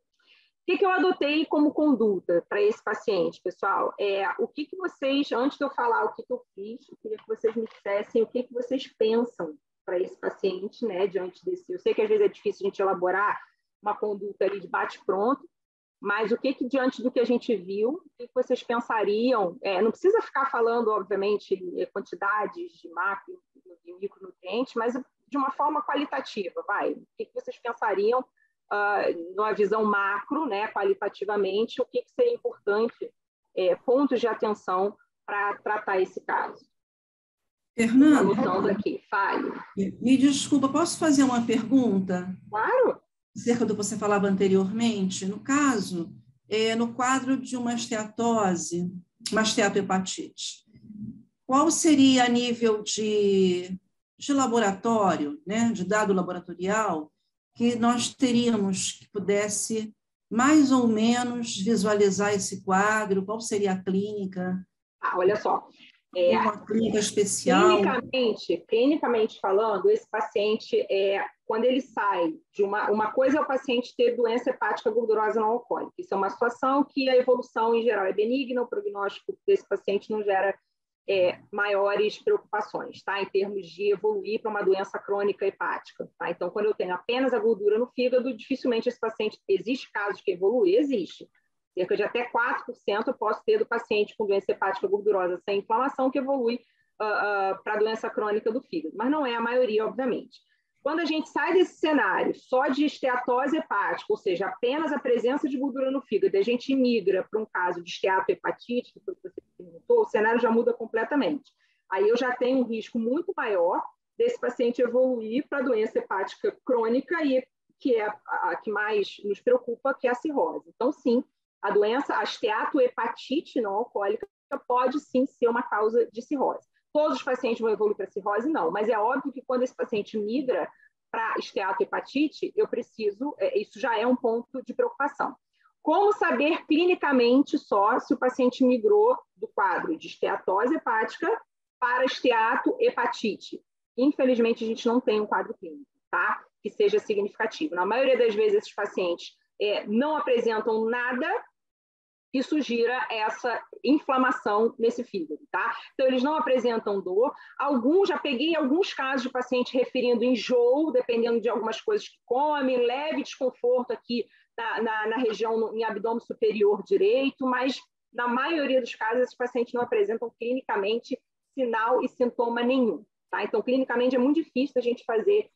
que eu adotei como conduta para esse paciente, pessoal? O que vocês, antes de eu falar o que eu fiz, eu queria que vocês me dissessem o que vocês pensam para esse paciente, né, diante desse... Eu sei que às vezes é difícil a gente elaborar uma conduta ali de bate-pronto, mas o que diante do que a gente viu, o que vocês pensariam? Não precisa ficar falando, obviamente, quantidades de macro e micronutrientes, mas de uma forma qualitativa, vai. O que vocês pensariam numa visão macro, né, qualitativamente, o que seria importante, pontos de atenção para tratar esse caso? Fernando, anotando aqui, fale. Me desculpa, posso fazer uma pergunta? Claro. Acerca do que você falava anteriormente. No caso, no quadro de uma esteatose, uma esteatohepatite, qual seria a nível de laboratório, né, de dado laboratorial, que nós teríamos que pudesse mais ou menos visualizar esse quadro? Qual seria a clínica? Olha só. Uma clínica especial? Clinicamente falando, esse paciente, quando ele sai de uma coisa é o paciente ter doença hepática gordurosa não alcoólica. Isso é uma situação que a evolução, em geral, é benigna, o prognóstico desse paciente não gera maiores preocupações, tá? Em termos de evoluir para uma doença crônica hepática, tá? Então, quando eu tenho apenas a gordura no fígado, dificilmente esse paciente... Existe casos que evoluem? Existe. Cerca de até 4% eu posso ter do paciente com doença hepática gordurosa sem inflamação que evolui para a doença crônica do fígado, mas não é a maioria, obviamente. Quando a gente sai desse cenário só de esteatose hepática, ou seja, apenas a presença de gordura no fígado, e a gente migra para um caso de esteatohepatite, que foi o que você perguntou, o cenário já muda completamente. Aí eu já tenho um risco muito maior desse paciente evoluir para a doença hepática crônica, e que é a que mais nos preocupa, que é a cirrose. Então, sim, a doença, a esteatohepatite não alcoólica, pode sim ser uma causa de cirrose. Todos os pacientes vão evoluir para cirrose? Não, mas é óbvio que quando esse paciente migra para esteatohepatite, eu preciso, isso já é um ponto de preocupação. Como saber clinicamente só se o paciente migrou do quadro de esteatose hepática para esteatohepatite? Infelizmente, a gente não tem um quadro clínico, tá? Que seja significativo. Na maioria das vezes, esses pacientes não apresentam nada que sugira essa inflamação nesse fígado, tá? Então, eles não apresentam dor. Já peguei alguns casos de paciente referindo enjoo, dependendo de algumas coisas que comem, leve desconforto aqui na região, em abdômen superior direito, mas na maioria dos casos, esses pacientes não apresentam clinicamente sinal e sintoma nenhum, tá? Então, clinicamente, é muito difícil a gente fazer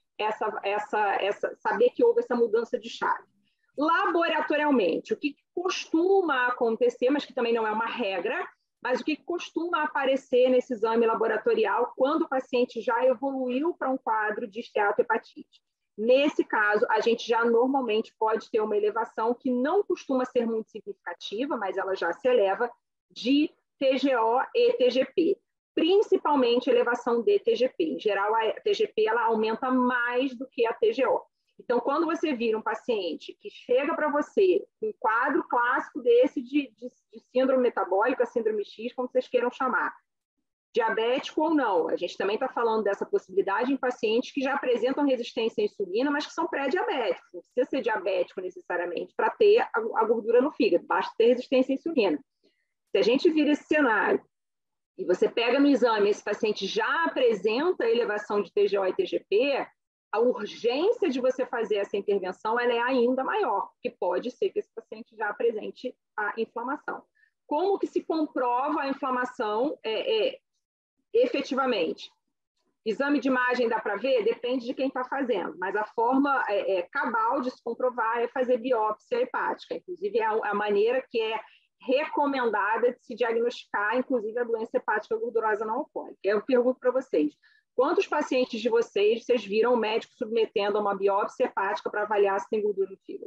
saber que houve essa mudança de chave. Laboratorialmente, o que costuma acontecer, mas que também não é uma regra, mas o que costuma aparecer nesse exame laboratorial quando o paciente já evoluiu para um quadro de esteatohepatite? Nesse caso, a gente já normalmente pode ter uma elevação que não costuma ser muito significativa, mas ela já se eleva, de TGO e TGP. principalmente elevação de TGP. Em geral, a TGP ela aumenta mais do que a TGO. Então, quando você vira um paciente que chega para você com um quadro clássico desse de síndrome metabólica, síndrome X, como vocês queiram chamar, diabético ou não, a gente também está falando dessa possibilidade em pacientes que já apresentam resistência à insulina, mas que são pré-diabéticos. Não precisa ser diabético necessariamente para ter a gordura no fígado, basta ter resistência à insulina. Se a gente vira esse cenário e você pega no exame, esse paciente já apresenta elevação de TGO e TGP, a urgência de você fazer essa intervenção ela é ainda maior, porque pode ser que esse paciente já apresente a inflamação. Como que se comprova a inflamação efetivamente? Exame de imagem dá para ver? Depende de quem está fazendo, mas a forma cabal de se comprovar é fazer biópsia hepática. Inclusive, é a maneira que é recomendada de se diagnosticar, inclusive, a doença hepática gordurosa não alcoólica. Eu pergunto para vocês, quantos pacientes de vocês viram o médico submetendo a uma biópsia hepática para avaliar se tem gordura no fígado?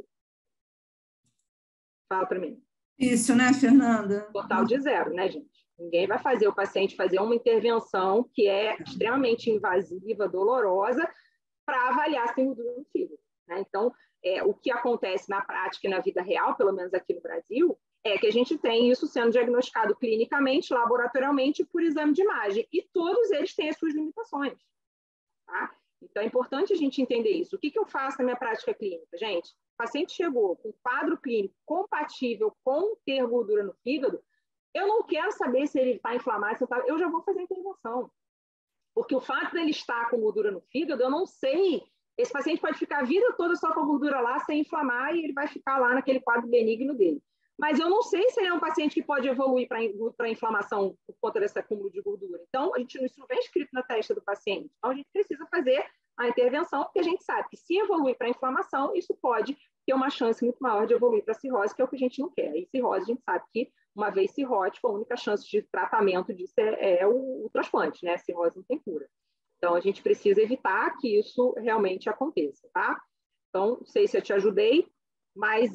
Fala para mim. Isso, né, Fernanda? Total de zero, né, gente? Ninguém vai fazer o paciente fazer uma intervenção que é extremamente invasiva, dolorosa, para avaliar se tem gordura no fígado, né? Então, o que acontece na prática e na vida real, pelo menos aqui no Brasil, é que a gente tem isso sendo diagnosticado clinicamente, laboratorialmente, por exame de imagem. E todos eles têm as suas limitações. Tá? Então, é importante a gente entender isso. O que eu faço na minha prática clínica? Gente, o paciente chegou com um quadro clínico compatível com ter gordura no fígado, eu não quero saber se ele está inflamado, eu já vou fazer a intervenção. Porque o fato dele estar com gordura no fígado, eu não sei. Esse paciente pode ficar a vida toda só com a gordura lá, sem inflamar, e ele vai ficar lá naquele quadro benigno dele. Mas eu não sei se ele é um paciente que pode evoluir para inflamação por conta desse acúmulo de gordura. Então, isso não vem escrito na testa do paciente. Então, a gente precisa fazer a intervenção, porque a gente sabe que se evoluir para inflamação, isso pode ter uma chance muito maior de evoluir para cirrose, que é o que a gente não quer. E cirrose, a gente sabe que, uma vez cirrótico, a única chance de tratamento disso é o transplante, né? A cirrose não tem cura. Então, a gente precisa evitar que isso realmente aconteça, tá? Então, não sei se eu te ajudei, mas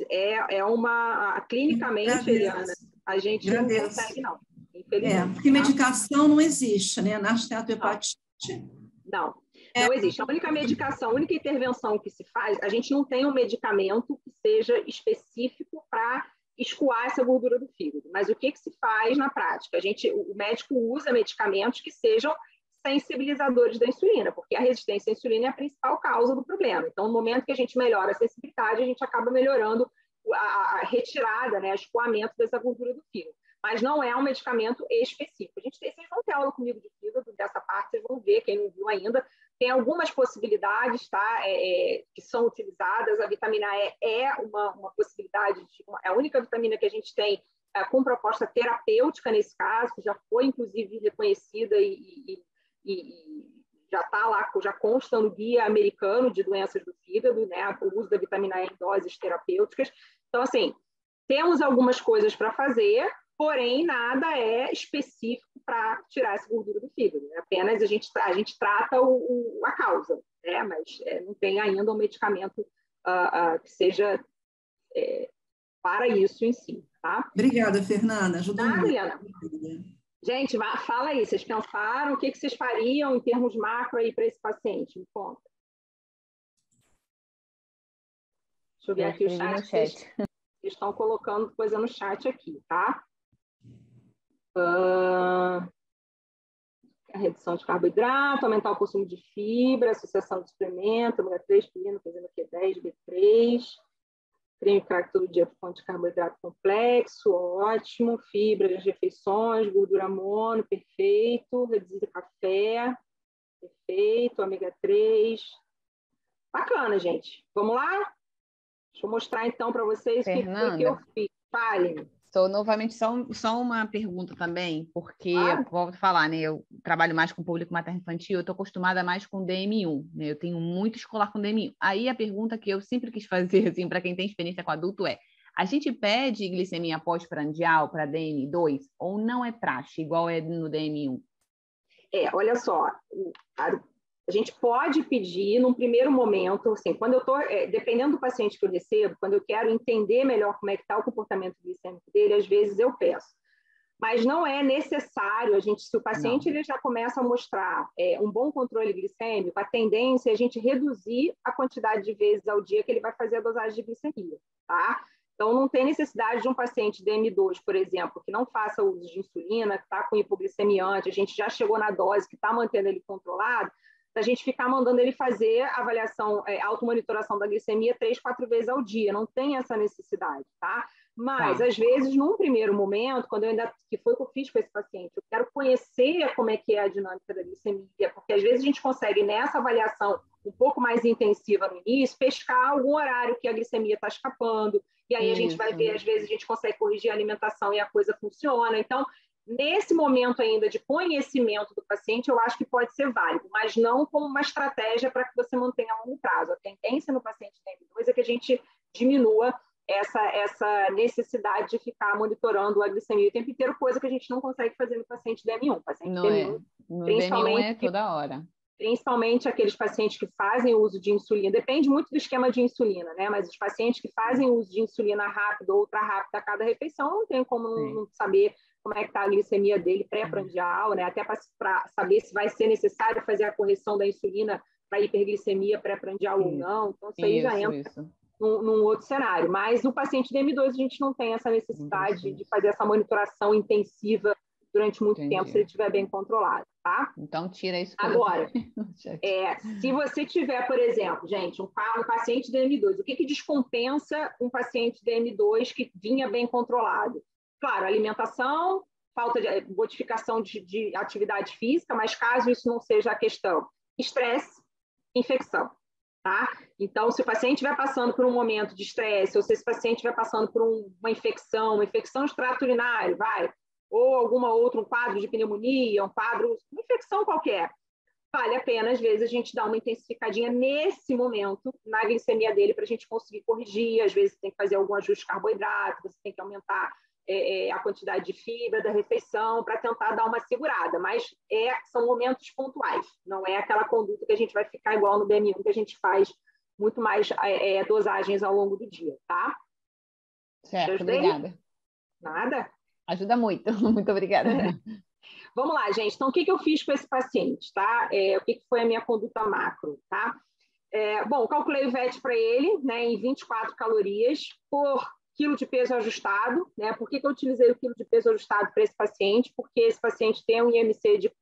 clinicamente, Eliana, a gente não consegue, não. Infelizmente. Porque medicação não existe, né? Na esteatohepatite. Não existe. A única medicação, a única intervenção que se faz, a gente não tem um medicamento que seja específico para escoar essa gordura do fígado. Mas o que se faz na prática? O médico usa medicamentos que sejam sensibilizadores da insulina, porque a resistência à insulina é a principal causa do problema. Então, no momento que a gente melhora a sensibilidade, a gente acaba melhorando a retirada, né, o escoamento dessa gordura do fígado. Mas não é um medicamento específico. Vocês vão ter aula comigo de fígado, dessa parte, vocês vão ver, quem não viu ainda. Tem algumas possibilidades, tá, que são utilizadas. A vitamina E é uma possibilidade, é a única vitamina que a gente tem com proposta terapêutica nesse caso, que já foi, inclusive, reconhecida e já está lá, já consta no Guia Americano de Doenças do Fígado, né, o uso da vitamina E em doses terapêuticas. Então, assim, temos algumas coisas para fazer, porém, nada é específico para tirar essa gordura do fígado. Né? Apenas a gente trata a causa, né? Mas não tem ainda um medicamento que seja para isso em si. Tá? Obrigada, Fernanda. Ajudou muito. Eliana. Gente, fala aí, vocês pensaram? O que vocês fariam em termos macro aí para esse paciente? Me conta. Deixa eu ver aqui o chat. Vocês estão colocando coisa no chat aqui, tá? A redução de carboidrato, aumentar o consumo de fibra, associação de suplemento, ômega 3, pirina, fazendo Q10, B3... Creme crack todo dia por fonte de carboidrato complexo, ótimo. Fibra das refeições, gordura mono, perfeito. Reduzir café, perfeito. Ômega 3. Bacana, gente. Vamos lá? Deixa eu mostrar então para vocês o que foi que eu fiz. Fale. Novamente, só uma pergunta também, porque, volto a falar, né, eu trabalho mais com público materno-infantil, eu estou acostumada mais com DM1, né, eu tenho muito escolar com DM1. Aí a pergunta que eu sempre quis fazer, assim, para quem tem experiência com adulto a gente pede glicemia pós-prandial para DM2 ou não é praxe, igual é no DM1? Olha só, a gente pode pedir num primeiro momento, assim, quando eu estou, dependendo do paciente que eu recebo, quando eu quero entender melhor como é que está o comportamento glicêmico dele, às vezes eu peço. Mas não é necessário, se o paciente ele já começa a mostrar um bom controle glicêmico, a tendência é a gente reduzir a quantidade de vezes ao dia que ele vai fazer a dosagem de glicemia, tá? Então, não tem necessidade de um paciente DM2, por exemplo, que não faça uso de insulina, que está com hipoglicemiante, a gente já chegou na dose, que está mantendo ele controlado, da gente ficar mandando ele fazer avaliação, automonitoração da glicemia 3, 4 vezes ao dia. Não tem essa necessidade, tá? Mas, às vezes, num primeiro momento, que foi o que eu fiz com esse paciente, eu quero conhecer como é que é a dinâmica da glicemia, porque às vezes a gente consegue, nessa avaliação um pouco mais intensiva no início, pescar algum horário que a glicemia está escapando, e aí a gente vai ver, às vezes a gente consegue corrigir a alimentação e a coisa funciona. Então, nesse momento ainda de conhecimento do paciente, eu acho que pode ser válido, mas não como uma estratégia para que você mantenha a longo prazo. A tendência no paciente DM2 é que a gente diminua essa necessidade de ficar monitorando a glicemia o tempo inteiro, coisa que a gente não consegue fazer no paciente DM1. O paciente Não DM1, no principalmente, DM1 é toda hora. Principalmente aqueles pacientes que fazem uso de insulina, depende muito do esquema de insulina, né? Mas os pacientes que fazem uso de insulina rápido ou ultra rápido a cada refeição, não tem como não saber como é que está a glicemia dele pré-prandial, né? Até para saber se vai ser necessário fazer a correção da insulina para hiperglicemia pré-prandial ou não. Então, isso aí já entra num outro cenário. Mas no paciente DM2, a gente não tem essa necessidade de fazer essa monitoração intensiva durante muito tempo, se ele estiver bem controlado, tá? Então, tira isso. Agora, se você tiver, por exemplo, gente, um paciente DM2, o que descompensa um paciente DM2 que vinha bem controlado? Claro, alimentação, falta de modificação de atividade física, mas caso isso não seja a questão, estresse, infecção. Tá? Então, se o paciente estiver passando por um momento de estresse, ou se esse paciente estiver passando por uma infecção de trato urinário, ou um quadro de pneumonia, uma infecção qualquer, vale a pena, às vezes, a gente dar uma intensificadinha nesse momento na glicemia dele para a gente conseguir corrigir. Às vezes, tem que fazer algum ajuste de carboidrato, você tem que aumentar a quantidade de fibra da refeição para tentar dar uma segurada, mas são momentos pontuais, não é aquela conduta que a gente vai ficar igual no DM1, que a gente faz muito mais dosagens ao longo do dia, tá? Certo, obrigada. Nada? Ajuda muito, muito obrigada. Vamos lá, gente. Então, o que eu fiz com esse paciente, tá? O que foi a minha conduta macro, tá? Bom, calculei o VET para ele, né, em 24 calorias por quilo de peso ajustado, né? Por que eu utilizei o quilo de peso ajustado para esse paciente? Porque esse paciente tem um IMC de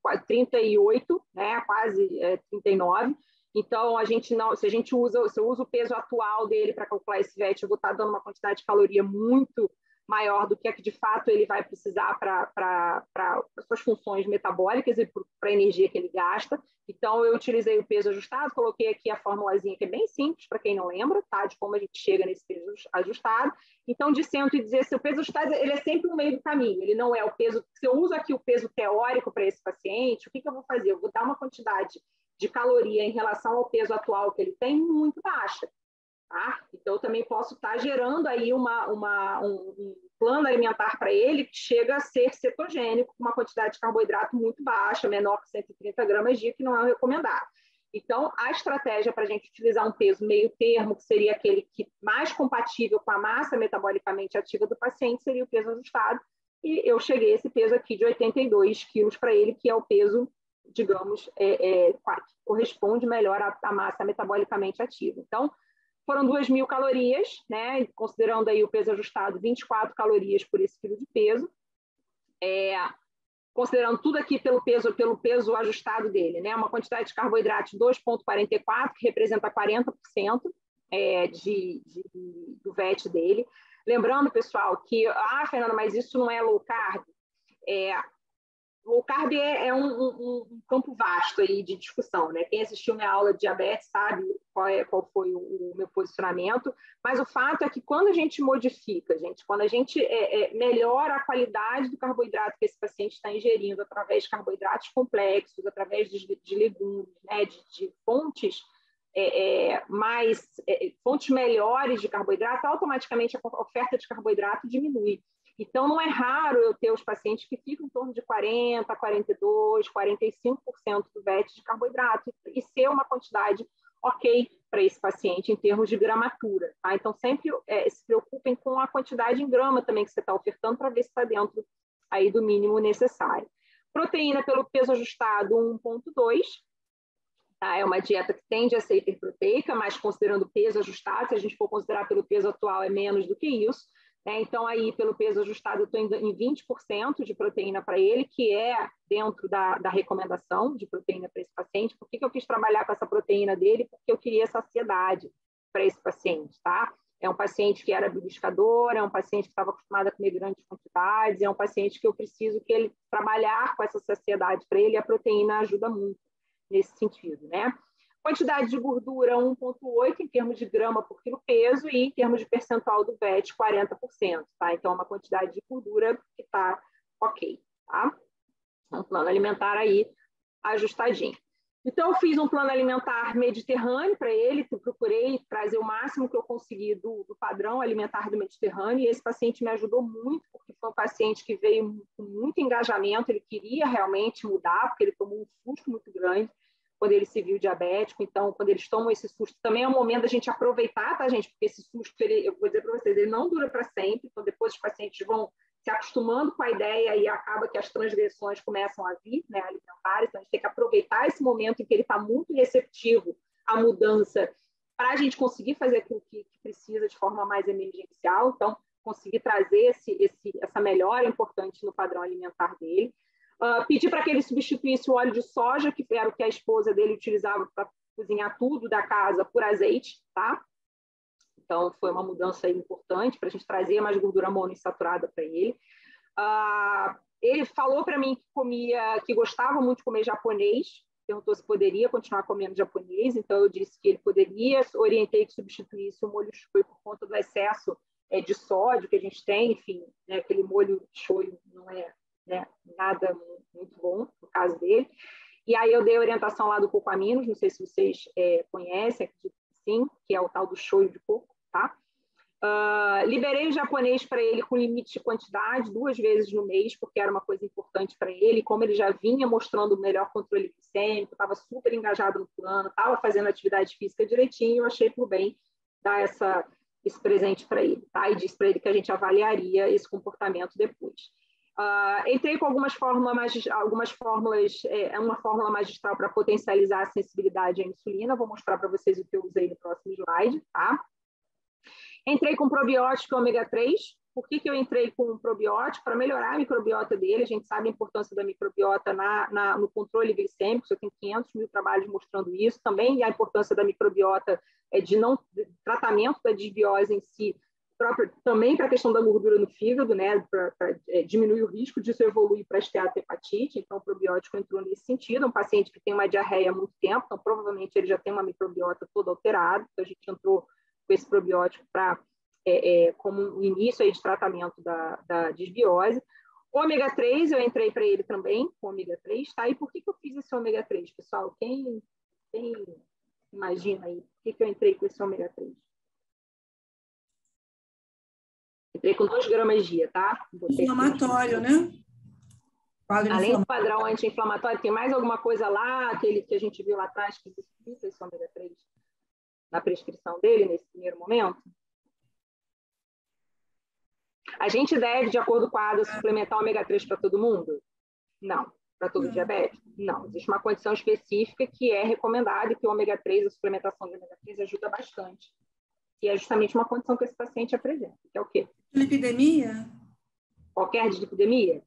38, né? Quase 39. Então, se eu uso o peso atual dele para calcular esse VET, eu vou estar dando uma quantidade de caloria muito maior do que a que de fato ele vai precisar para as suas funções metabólicas e para a energia que ele gasta. Então, eu utilizei o peso ajustado, coloquei aqui a formulazinha que é bem simples, para quem não lembra, tá? De como a gente chega nesse peso ajustado. Então, de 116, o peso ajustado ele é sempre no meio do caminho, ele não é o peso. Se eu uso aqui o peso teórico para esse paciente, o que eu vou fazer? Eu vou dar uma quantidade de caloria em relação ao peso atual que ele tem muito baixa. Tá? Então, eu também posso estar gerando aí um plano alimentar para ele que chega a ser cetogênico, com uma quantidade de carboidrato muito baixa, menor que 130 gramas dia, que não é o recomendado. Então, a estratégia para a gente utilizar um peso meio termo, que seria aquele que mais compatível com a massa metabolicamente ativa do paciente, seria o peso ajustado. E eu cheguei a esse peso aqui de 82 quilos para ele, que é o peso, digamos, que corresponde melhor à massa metabolicamente ativa. Então, foram 2.000 calorias, né? Considerando aí o peso ajustado, 24 calorias por esse quilo de peso. Considerando tudo aqui pelo peso ajustado dele, né? Uma quantidade de carboidrato de 2,44, que representa 40% do VET dele. Lembrando, pessoal, que, Fernanda, mas isso não é low carb? Low carb é um campo vasto aí de discussão, né? Quem assistiu minha aula de diabetes sabe qual foi o meu posicionamento, mas o fato é que quando a gente modifica, quando a gente melhora a qualidade do carboidrato que esse paciente está ingerindo através de carboidratos complexos, através de legumes, né? de fontes fontes melhores de carboidrato, automaticamente a oferta de carboidrato diminui. Então, não é raro eu ter os pacientes que ficam em torno de 40%, 42%, 45% do VET de carboidrato e ser uma quantidade ok para esse paciente em termos de gramatura. Tá? Então, sempre se preocupem com a quantidade em grama também que você está ofertando para ver se está dentro aí do mínimo necessário. Proteína pelo peso ajustado 1,2. Tá? É uma dieta que tende a ser hiperproteica, mas considerando o peso ajustado, se a gente for considerar pelo peso atual, é menos do que isso. Né? Então, aí, pelo peso ajustado, eu estou em 20% de proteína para ele, que é dentro da recomendação de proteína para esse paciente. Por que eu quis trabalhar com essa proteína dele? Porque eu queria saciedade para esse paciente, tá? É um paciente que era beliscador, é um paciente que estava acostumado a comer grandes quantidades, é um paciente que eu preciso que ele trabalhar com essa saciedade para ele, e a proteína ajuda muito nesse sentido, né? Quantidade de gordura 1,8 em termos de grama por quilo peso e em termos de percentual do VET 40%, tá? Então, é uma quantidade de gordura que está ok, tá? Um plano alimentar aí ajustadinho. Então, eu fiz um plano alimentar mediterrâneo para ele, procurei trazer o máximo que eu consegui do padrão alimentar do Mediterrâneo, e esse paciente me ajudou muito, porque foi um paciente que veio com muito engajamento, ele queria realmente mudar, porque ele tomou um susto muito grande quando ele se viu diabético. Então, quando eles tomam esse susto, também é um momento da gente aproveitar, tá, gente? Porque esse susto, eu vou dizer para vocês, ele não dura para sempre, então depois os pacientes vão se acostumando com a ideia e acaba que as transgressões começam a vir, né, alimentares. Então, a gente tem que aproveitar esse momento em que ele está muito receptivo à mudança para a gente conseguir fazer aquilo que precisa de forma mais emergencial. Então, conseguir trazer essa melhora importante no padrão alimentar dele. Pedi para que ele substituísse o óleo de soja, que era o que a esposa dele utilizava para cozinhar tudo da casa, por azeite, tá? Então, foi uma mudança importante para a gente trazer mais gordura monoinsaturada para ele. Ele falou para mim que gostava muito de comer japonês, perguntou se poderia continuar comendo japonês, então eu disse que ele poderia, orientei que substituísse o molho shoyu por conta do excesso de sódio que a gente tem, enfim, né, aquele molho shoyu não é, né, nada muito bom no caso dele. E aí eu dei a orientação lá do coco aminos, não sei se vocês conhecem, acredito que sim, que é o tal do shoyu de coco, tá? Liberei o japonês para ele com limite de quantidade 2 vezes no mês, porque era uma coisa importante para ele. Como ele já vinha mostrando o melhor controle glicêmico, estava super engajado no plano, estava fazendo atividade física direitinho, eu achei por bem dar esse presente para ele, tá? E disse para ele que a gente avaliaria esse comportamento depois. Entrei com algumas fórmulas, uma fórmula magistral para potencializar a sensibilidade à insulina. Vou mostrar para vocês o que eu usei no próximo slide, tá? Entrei com probiótico ômega 3. Por que eu entrei com probiótico? Para melhorar a microbiota dele. A gente sabe a importância da microbiota no controle glicêmico. Eu tenho 500 mil trabalhos mostrando isso. Também a importância da microbiota de tratamento da desbiose em si, também para a questão da gordura no fígado, né, para diminuir o risco disso evoluir para esteatohepatite. Então, o probiótico entrou nesse sentido. Um paciente que tem uma diarreia há muito tempo, então provavelmente ele já tem uma microbiota toda alterada. Então, a gente entrou com esse probiótico como um início aí de tratamento da desbiose. Ômega 3, eu entrei para ele também com ômega 3, tá? E por que eu fiz esse ômega 3, pessoal? Quem imagina aí? Por que eu entrei com esse ômega 3? Entrei com 2 gramas dia, tá? Inflamatório, né? Além do padrão anti-inflamatório, tem mais alguma coisa lá, aquele que a gente viu lá atrás, que justifica esse ômega 3 na prescrição dele, nesse primeiro momento? A gente deve, de acordo com a ADA, suplementar ômega 3 para todo mundo? Não. Para todo diabético? Não. Existe uma condição específica que é recomendada e que o ômega 3, a suplementação de ômega 3 ajuda bastante. E é justamente uma condição que esse paciente apresenta, que é o quê? Lipidemia? Qualquer dislipidemia?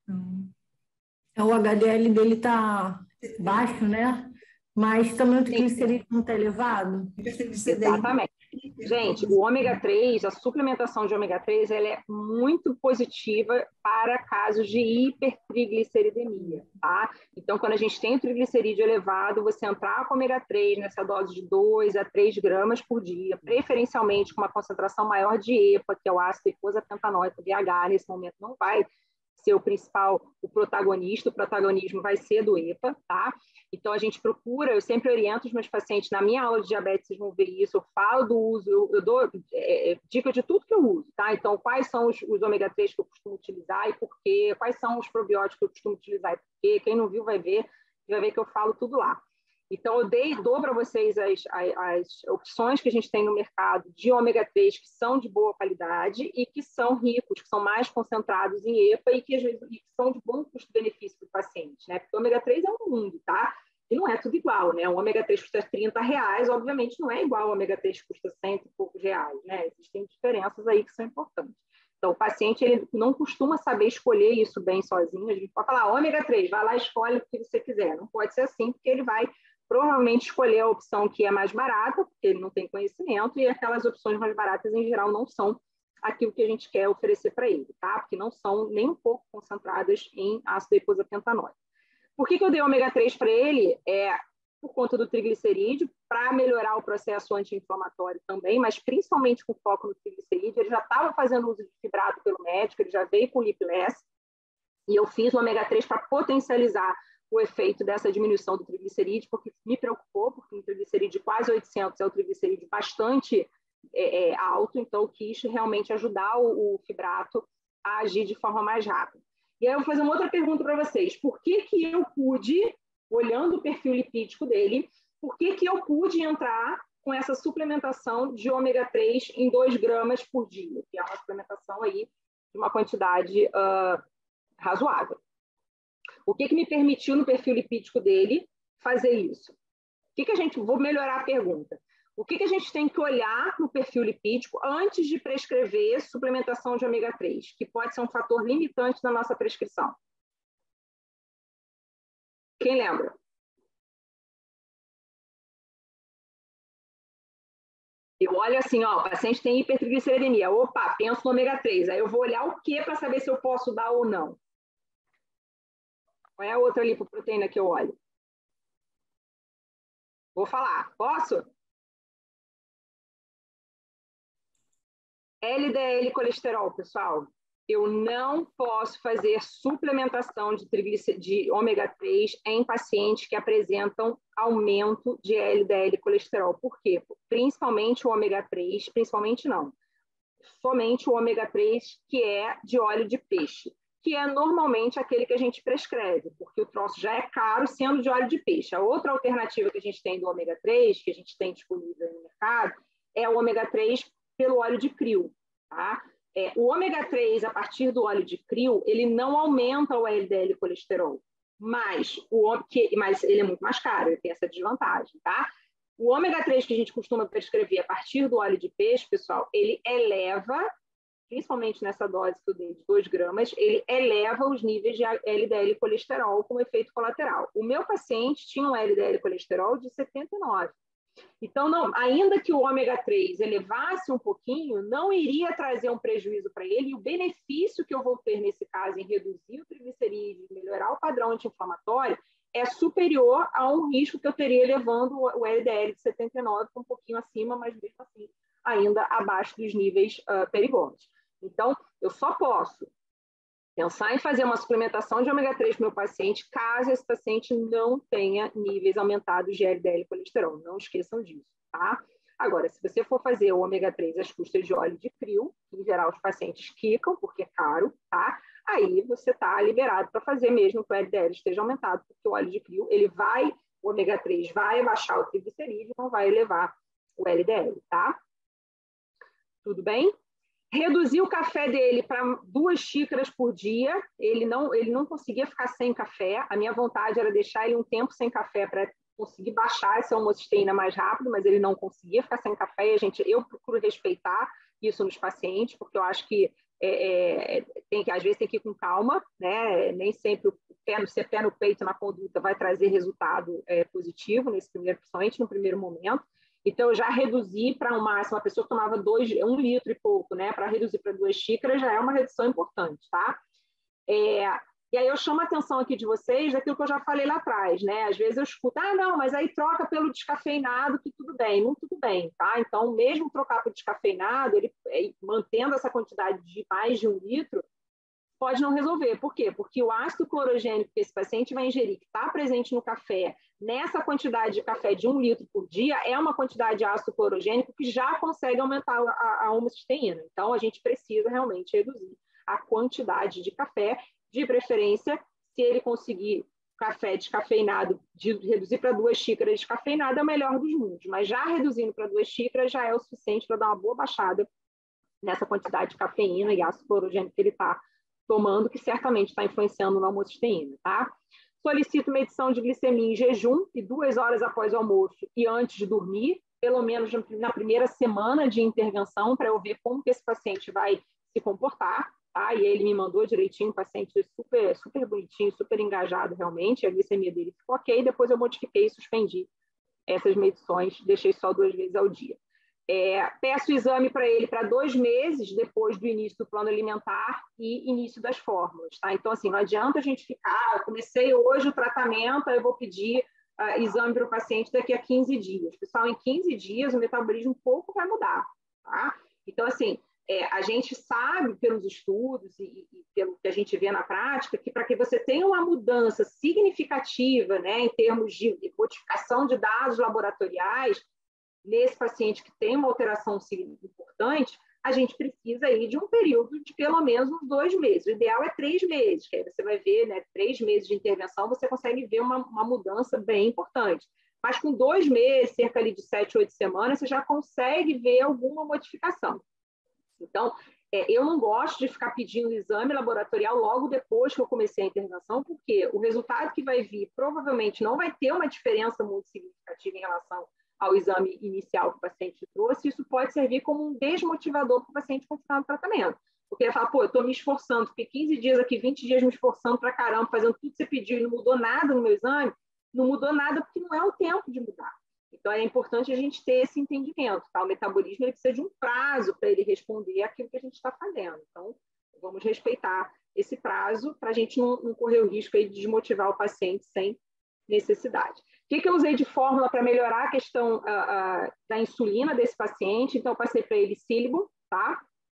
O HDL dele está baixo, né? Mas também o triglicerídeo não está elevado? Exatamente. Gente, o ômega 3, a suplementação de ômega 3, ela é muito positiva para casos de hipertrigliceridemia, tá? Então, quando a gente tem o triglicerídeo elevado, você entrar com ômega 3 nessa dose de 2 a 3 gramas por dia, preferencialmente com uma concentração maior de EPA, que é o ácido eicosapentaenoico, DH, nesse momento não vai ser o protagonista, o protagonismo vai ser do EPA, tá? Então, a gente procura, eu sempre oriento os meus pacientes, na minha aula de diabetes, vocês vão ver isso, eu falo do uso, eu dou dica de tudo que eu uso, tá? Então, quais são os ômega 3 que eu costumo utilizar e por quê, quais são os probióticos que eu costumo utilizar e por quê, quem não viu vai ver que eu falo tudo lá. Então, dou para vocês as opções que a gente tem no mercado de ômega 3 que são de boa qualidade e que são ricos, que são mais concentrados em EPA e que, às vezes, são de bom custo-benefício para o paciente, né? Porque o ômega 3 é um mundo, tá? E não é tudo igual, né? O ômega 3 custa R$30, obviamente não é igual ao ômega 3 que custa R$100 e poucos reais, né? Existem diferenças aí que são importantes. Então, o paciente ele não costuma saber escolher isso bem sozinho. A gente pode falar, ômega 3, vai lá e escolhe o que você quiser. Não pode ser assim, porque ele vai provavelmente escolher a opção que é mais barata, porque ele não tem conhecimento, e aquelas opções mais baratas, em geral, não são aquilo que a gente quer oferecer para ele, tá? Porque não são nem um pouco concentradas em ácido eicosapentaenoico. Por que eu dei ômega 3 para ele? Por conta do triglicerídeo, para melhorar o processo anti-inflamatório também, mas principalmente com foco no triglicerídeo. Ele já estava fazendo uso de fibrato pelo médico, ele já veio com Lipless, e eu fiz o ômega 3 para potencializar o efeito dessa diminuição do triglicerídeo, porque me preocupou, porque um triglicerídeo de quase 800 é um triglicerídeo bastante alto, então eu quis realmente ajudar o fibrato a agir de forma mais rápida. E aí eu vou fazer uma outra pergunta para vocês. Por que eu pude, olhando o perfil lipídico dele, por que eu pude entrar com essa suplementação de ômega 3 em 2 gramas por dia, que é uma suplementação aí de uma quantidade razoável? O que me permitiu no perfil lipídico dele fazer isso? Vou melhorar a pergunta. O que a gente tem que olhar no perfil lipídico antes de prescrever suplementação de ômega 3, que pode ser um fator limitante da nossa prescrição? Quem lembra? Eu olho assim, ó, o paciente tem hipertrigliceridemia. Opa, penso no ômega 3. Aí eu vou olhar o que para saber se eu posso dar ou não. Qual é a outra lipoproteína que eu olho? Vou falar. Posso? LDL colesterol, pessoal. Eu não posso fazer suplementação de ômega 3 em pacientes que apresentam aumento de LDL colesterol. Por quê? Principalmente o ômega 3, principalmente não. Somente o ômega 3 que é de óleo de peixe, que é normalmente aquele que a gente prescreve, porque o troço já é caro sendo de óleo de peixe. A outra alternativa que a gente tem do ômega 3, que a gente tem disponível no mercado, é o ômega 3 pelo óleo de krill, tá? O ômega 3, a partir do óleo de krill, ele não aumenta o LDL colesterol, mas ele é muito mais caro, ele tem essa desvantagem, tá? O ômega 3 que a gente costuma prescrever a partir do óleo de peixe, pessoal, ele eleva, principalmente nessa dose que eu dei de 2 gramas, ele eleva os níveis de LDL colesterol como efeito colateral. O meu paciente tinha um LDL colesterol de 79. Então, ainda que o ômega 3 elevasse um pouquinho, não iria trazer um prejuízo para ele, e o benefício que eu vou ter nesse caso em reduzir o triglicerídeo, melhorar o padrão anti-inflamatório, é superior a um risco que eu teria levando o LDL de 79 um pouquinho acima, mas mesmo assim ainda abaixo dos níveis perigosos. Então, eu só posso pensar em fazer uma suplementação de ômega 3 para o meu paciente, caso esse paciente não tenha níveis aumentados de LDL colesterol. Não esqueçam disso, tá? Agora, se você for fazer o ômega 3 às custas de óleo de krill, que em geral os pacientes quicam, porque é caro, tá? Aí você está liberado para fazer mesmo que o LDL esteja aumentado, porque o óleo de krill, o ômega 3 vai abaixar o triglicerídeo, não vai elevar o LDL, tá? Tudo bem? Reduzir o café dele para 2 xícaras por dia. Ele não conseguia ficar sem café. A minha vontade era deixar ele um tempo sem café para conseguir baixar essa homocisteína mais rápido, mas ele não conseguia ficar sem café. Eu procuro respeitar isso nos pacientes, porque eu acho que às vezes tem que ir com calma, né? Nem sempre ser pé no peito na conduta vai trazer resultado positivo, principalmente no primeiro momento. Então, eu já reduzi para o máximo, a pessoa tomava 1 litro e pouco, né? Para reduzir para 2 xícaras já é uma redução importante, tá? E aí eu chamo a atenção aqui de vocês daquilo que eu já falei lá atrás, né? Às vezes eu escuto, não, mas aí troca pelo descafeinado, que tudo bem. Não, tudo bem, tá? Então, mesmo trocar pelo descafeinado, ele mantendo essa quantidade de mais de 1 litro, pode não resolver. Por quê? Porque o ácido clorogênico que esse paciente vai ingerir, que está presente no café, nessa quantidade de café de 1 litro por dia, é uma quantidade de ácido clorogênico que já consegue aumentar a homocisteína. Então, a gente precisa realmente reduzir a quantidade de café, de preferência, se ele conseguir café descafeinado, de reduzir para 2 xícaras descafeinado é o melhor dos mundos, mas já reduzindo para 2 xícaras já é o suficiente para dar uma boa baixada nessa quantidade de cafeína e ácido clorogênico que ele está tomando, que certamente está influenciando na homocisteína, tá? Solicito medição de glicemia em jejum e 2 horas após o almoço e antes de dormir, pelo menos na primeira semana de intervenção, para eu ver como que esse paciente vai se comportar, tá? E ele me mandou direitinho, o paciente super, super bonitinho, super engajado realmente, a glicemia dele ficou ok, depois eu modifiquei e suspendi essas medições, deixei só 2 vezes ao dia. Peço o exame para ele para 2 meses depois do início do plano alimentar e início das fórmulas, tá? Então, assim, não adianta a gente ficar, eu comecei hoje o tratamento, aí eu vou pedir exame para o paciente daqui a 15 dias. Pessoal, em 15 dias o metabolismo um pouco vai mudar, tá? Então, assim, a gente sabe pelos estudos e pelo que a gente vê na prática que para que você tenha uma mudança significativa, né, em termos de modificação de dados laboratoriais, nesse paciente que tem uma alteração importante, a gente precisa aí de um período de pelo menos uns 2 meses. O ideal é 3 meses, que aí você vai ver, né, 3 meses de intervenção, você consegue ver uma mudança bem importante. Mas com 2 meses, cerca ali de 7, 8 semanas, você já consegue ver alguma modificação. Então, eu não gosto de ficar pedindo exame laboratorial logo depois que eu comecei a intervenção, porque o resultado que vai vir provavelmente não vai ter uma diferença muito significativa em relação ao exame inicial que o paciente trouxe, isso pode servir como um desmotivador para o paciente continuar no tratamento. Porque ele fala, pô, eu estou me esforçando, fiquei 15 dias aqui, 20 dias me esforçando para caramba, fazendo tudo que você pediu e não mudou nada no meu exame, não mudou nada porque não é o tempo de mudar. Então, é importante a gente ter esse entendimento, tá? O metabolismo ele precisa de um prazo para ele responder aquilo que a gente está fazendo. Então, vamos respeitar esse prazo para a gente não correr o risco aí de desmotivar o paciente sem necessidade. O que eu usei de fórmula para melhorar a questão da insulina desse paciente? Então, eu passei para ele sílibo, tá?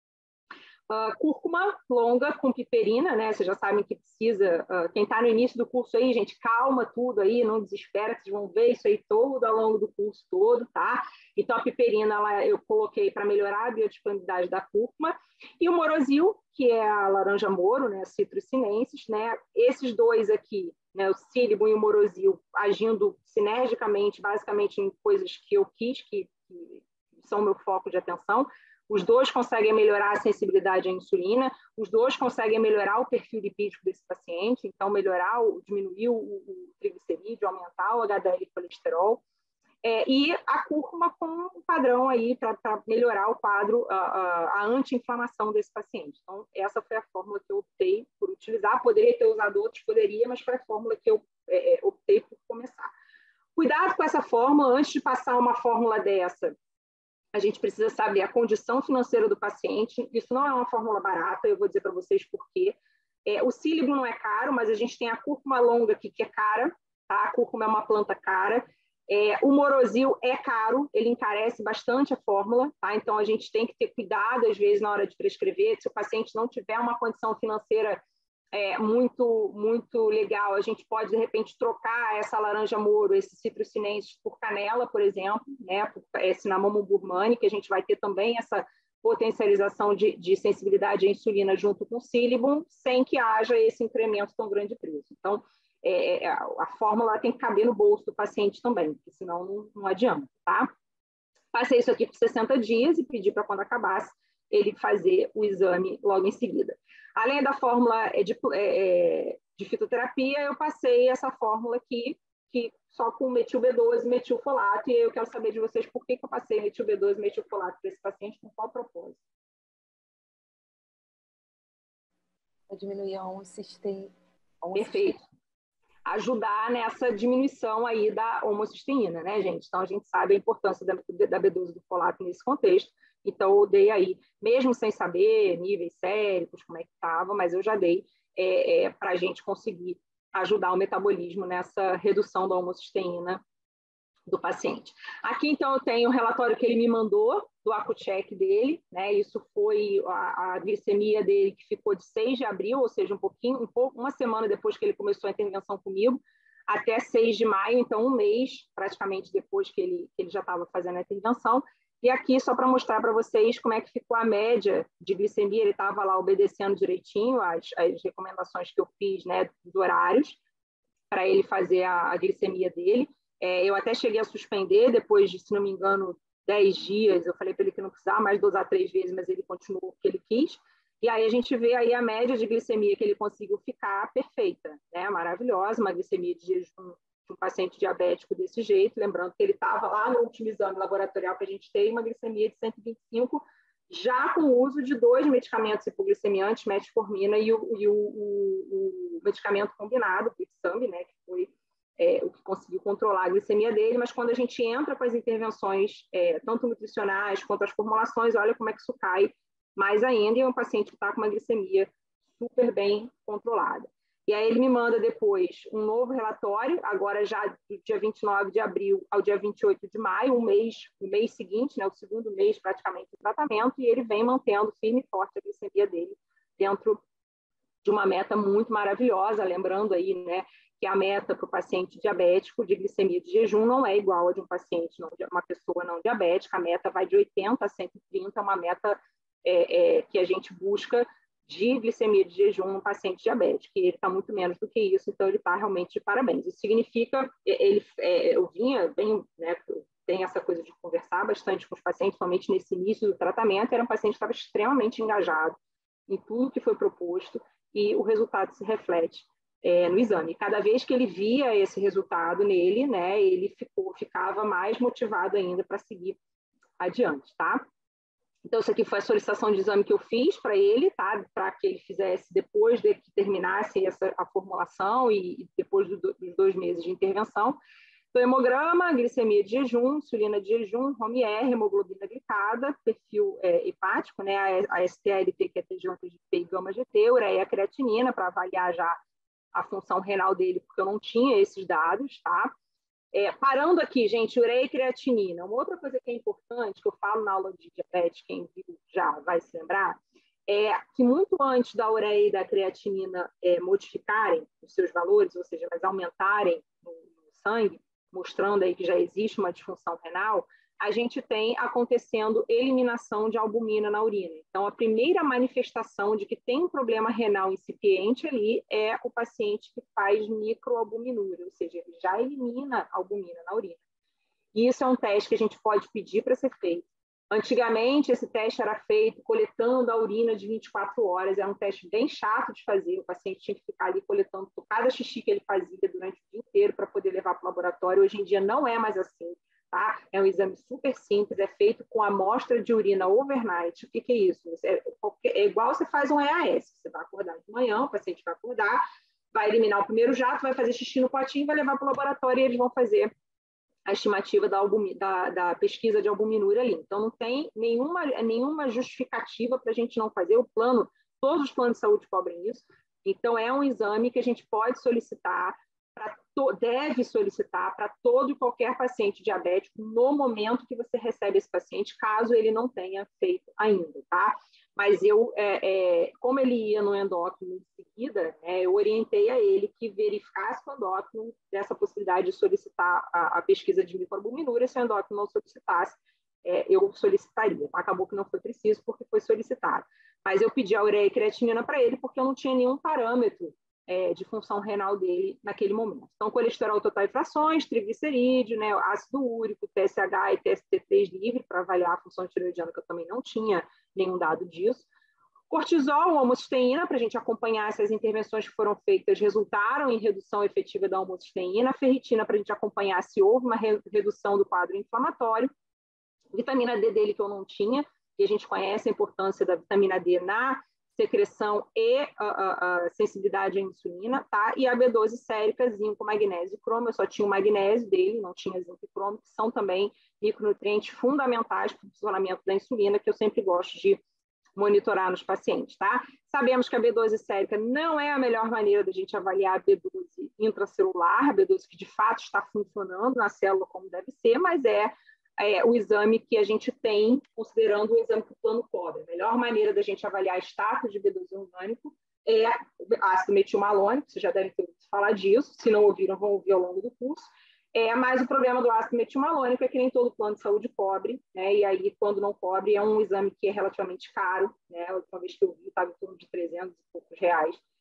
Cúrcuma longa com piperina, né? Vocês já sabem que precisa. Quem está no início do curso aí, gente, calma tudo aí, não desespera, que vocês vão ver isso aí todo ao longo do curso todo, tá? Então, a piperina eu coloquei para melhorar a biodisponibilidade da cúrcuma. E o morosil, que é a laranja moro, né? Citrus sinensis, né? Esses dois aqui, né, o sílibo e o morosil agindo sinergicamente, basicamente em coisas que eu quis, que são meu foco de atenção. Os dois conseguem melhorar a sensibilidade à insulina, os dois conseguem melhorar o perfil lipídico desse paciente, então diminuir o triglicerídeo, aumentar o HDL colesterol. E a cúrcuma com um padrão aí para melhorar o quadro, a anti-inflamação desse paciente. Então, essa foi a fórmula que eu optei por utilizar. Poderia ter usado outros, poderia, mas foi a fórmula que eu optei por começar. Cuidado com essa fórmula, antes de passar uma fórmula dessa, a gente precisa saber a condição financeira do paciente. Isso não é uma fórmula barata, eu vou dizer para vocês por quê. O sílibo não é caro, mas a gente tem a cúrcuma longa aqui, que é cara, tá? A cúrcuma é uma planta cara. O morosil é caro, ele encarece bastante a fórmula, tá? Então a gente tem que ter cuidado, às vezes, na hora de prescrever. Se o paciente não tiver uma condição financeira muito, muito legal, a gente pode, de repente, trocar essa laranja moro, esse citrus sinensis, por canela, por exemplo, né? Por cinnamomum burmani, que a gente vai ter também essa potencialização de sensibilidade à insulina junto com o sílibo, sem que haja esse incremento tão grande de preço. Então, a fórmula tem que caber no bolso do paciente também, porque senão não adianta, tá? Passei isso aqui por 60 dias e pedi para quando acabasse ele fazer o exame logo em seguida. Além da fórmula de fitoterapia, eu passei essa fórmula aqui, que só com metil B12 e metilfolato, e eu quero saber de vocês por que eu passei metil B12 e metilfolato para esse paciente, com qual propósito? Para diminuir a homocisteína. Perfeito. Ajudar nessa diminuição aí da homocisteína, né, gente? Então, a gente sabe a importância da B12 do folato nesse contexto. Então, eu dei aí, mesmo sem saber níveis séricos, como é que estava, mas eu já dei para a gente conseguir ajudar o metabolismo nessa redução da homocisteína do paciente. Aqui, então, eu tenho o relatório que ele me mandou, do AcuCheck dele, né? Isso foi a glicemia dele, que ficou de 6 de abril, ou seja, uma semana depois que ele começou a intervenção comigo, até 6 de maio, então um mês, praticamente, depois que ele já estava fazendo a intervenção. E aqui, só para mostrar para vocês como é que ficou a média de glicemia, ele estava lá obedecendo direitinho as recomendações que eu fiz, né, dos horários. para ele fazer a glicemia dele. Eu até cheguei a suspender depois de, se não me engano, 10 dias. Eu falei para ele que não precisava mais dosar 3 vezes, mas ele continuou o que ele quis. E aí a gente vê aí a média de glicemia que ele conseguiu ficar perfeita, né? Maravilhosa, uma glicemia de jejum de um paciente diabético desse jeito. Lembrando que ele estava lá no último exame laboratorial que a gente tem, uma glicemia de 125, já com o uso de 2 medicamentos hipoglicemiantes, metformina e o medicamento combinado, o Ipsambi, né, que foi o que conseguiu controlar a glicemia dele. Mas quando a gente entra com as intervenções, tanto nutricionais quanto as formulações, olha como é que isso cai mais ainda, e é um paciente que está com uma glicemia super bem controlada. E aí ele me manda depois um novo relatório, agora já do dia 29 de abril ao dia 28 de maio, o mês seguinte, né, o segundo mês praticamente do tratamento, e ele vem mantendo firme e forte a glicemia dele dentro de uma meta muito maravilhosa, lembrando aí, né, que a meta para o paciente diabético de glicemia de jejum não é igual a de um paciente, uma pessoa não diabética. A meta vai de 80 a 130, é uma meta que a gente busca de glicemia de jejum no paciente diabético, e ele está muito menos do que isso, então ele está realmente de parabéns. Isso significa, eu vinha bem, né, tem essa coisa de conversar bastante com os pacientes, somente nesse início do tratamento, era um paciente que estava extremamente engajado em tudo que foi proposto, e o resultado se reflete no exame. Cada vez que ele via esse resultado nele, né, ele ficava mais motivado ainda para seguir adiante, tá? Então, isso aqui foi a solicitação de exame que eu fiz para ele, tá? Para que ele fizesse depois de que terminasse a formulação e depois dos 2 meses de intervenção. Então, hemograma, glicemia de jejum, insulina de jejum, HOME-R, hemoglobina glicada, perfil hepático, né? A ST-ALT, que é TGP e gama-GT, ureia, creatinina, para avaliar já a função renal dele, porque eu não tinha esses dados, tá? Parando aqui, gente, ureia e creatinina. Uma outra coisa que é importante, que eu falo na aula de diabetes, quem viu já vai se lembrar, é que muito antes da ureia e da creatinina modificarem os seus valores, ou seja, elas aumentarem no sangue, mostrando aí que já existe uma disfunção renal, a gente tem acontecendo eliminação de albumina na urina. Então, a primeira manifestação de que tem um problema renal incipiente ali é o paciente que faz microalbuminúria, ou seja, ele já elimina albumina na urina. E isso é um teste que a gente pode pedir para ser feito. Antigamente, esse teste era feito coletando a urina de 24 horas, era um teste bem chato de fazer, o paciente tinha que ficar ali coletando cada xixi que ele fazia durante o dia inteiro para poder levar para o laboratório. Hoje em dia não é mais assim. Tá? É um exame super simples, é feito com amostra de urina overnight. O que é isso? É igual você faz um EAS. Você vai acordar de manhã, o paciente vai acordar, vai eliminar o primeiro jato, vai fazer xixi no potinho, vai levar para o laboratório e eles vão fazer a estimativa da pesquisa de albuminúria ali. Então, não tem nenhuma justificativa para a gente não fazer. Todos os planos de saúde cobrem isso. Então, é um exame que a gente pode solicitar, deve solicitar para todo e qualquer paciente diabético no momento que você recebe esse paciente, caso ele não tenha feito ainda, tá? Mas como ele ia no endócrino em seguida, né, eu orientei a ele que verificasse com o endócrino dessa possibilidade de solicitar a pesquisa de microalbuminúria. Se o endócrino não solicitasse, eu solicitaria. Acabou que não foi preciso porque foi solicitado. Mas eu pedi a ureia e creatinina para ele porque eu não tinha nenhum parâmetro de função renal dele naquele momento. Então, colesterol total e frações, triglicerídeo, né, ácido úrico, TSH e TST3 livre para avaliar a função tireoidiana, que eu também não tinha nenhum dado disso. Cortisol, homocisteína, para a gente acompanhar se as intervenções que foram feitas resultaram em redução efetiva da homocisteína. Ferritina, para a gente acompanhar se houve uma redução do quadro inflamatório. Vitamina D dele que eu não tinha, e a gente conhece a importância da vitamina D na secreção e a sensibilidade à insulina, tá? E a B12 sérica, zinco, magnésio e cromo. Eu só tinha o magnésio dele, não tinha zinco e cromo, que são também micronutrientes fundamentais para o funcionamento da insulina, que eu sempre gosto de monitorar nos pacientes, tá? Sabemos que a B12 sérica não é a melhor maneira da gente avaliar a B12 intracelular, a B12 que de fato está funcionando na célula como deve ser, mas é o exame que a gente tem, considerando o exame que o plano cobre. A melhor maneira da gente avaliar status de B12 orgânico é ácido metilmalônico, vocês já devem ter ouvido falar disso, se não ouviram, vão ouvir ao longo do curso. Mas o problema do ácido metilmalônico é que nem todo plano de saúde cobre, né? E aí, quando não cobre, é um exame que é relativamente caro, né? A última vez que eu vi, estava em torno de 300 e poucos reais.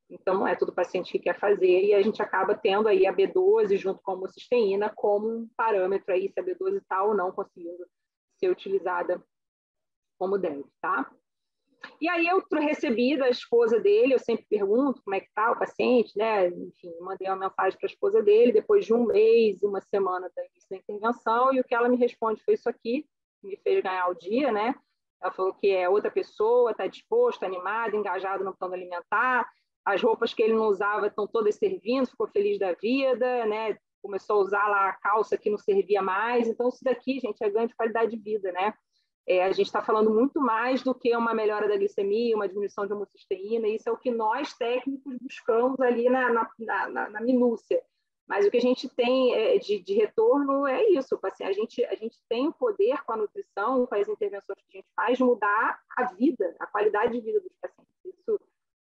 Então, não é todo paciente que quer fazer, e a gente acaba tendo aí a B12 junto com a homocisteína como um parâmetro aí, se a B12 está ou não conseguindo ser utilizada como deve, tá? E aí eu recebi da esposa dele, eu sempre pergunto como é que está o paciente, né? Enfim, mandei uma mensagem para a esposa dele, depois de um mês e uma semana da início da intervenção, e o que ela me responde foi isso aqui, que me fez ganhar o dia, né? Ela falou que é outra pessoa, está disposto, animado, engajado no plano alimentar, as roupas que ele não usava estão todas servindo, ficou feliz da vida, né? Começou a usar lá a calça que não servia mais, então isso daqui, gente, é ganho de qualidade de vida, né? A gente está falando muito mais do que uma melhora da glicemia, uma diminuição de homocisteína, isso é o que nós técnicos buscamos ali na minúcia. Mas o que a gente tem de retorno é isso, assim, a gente tem o poder com a nutrição, com as intervenções que a gente faz, de mudar a vida, a qualidade de vida dos pacientes. Isso,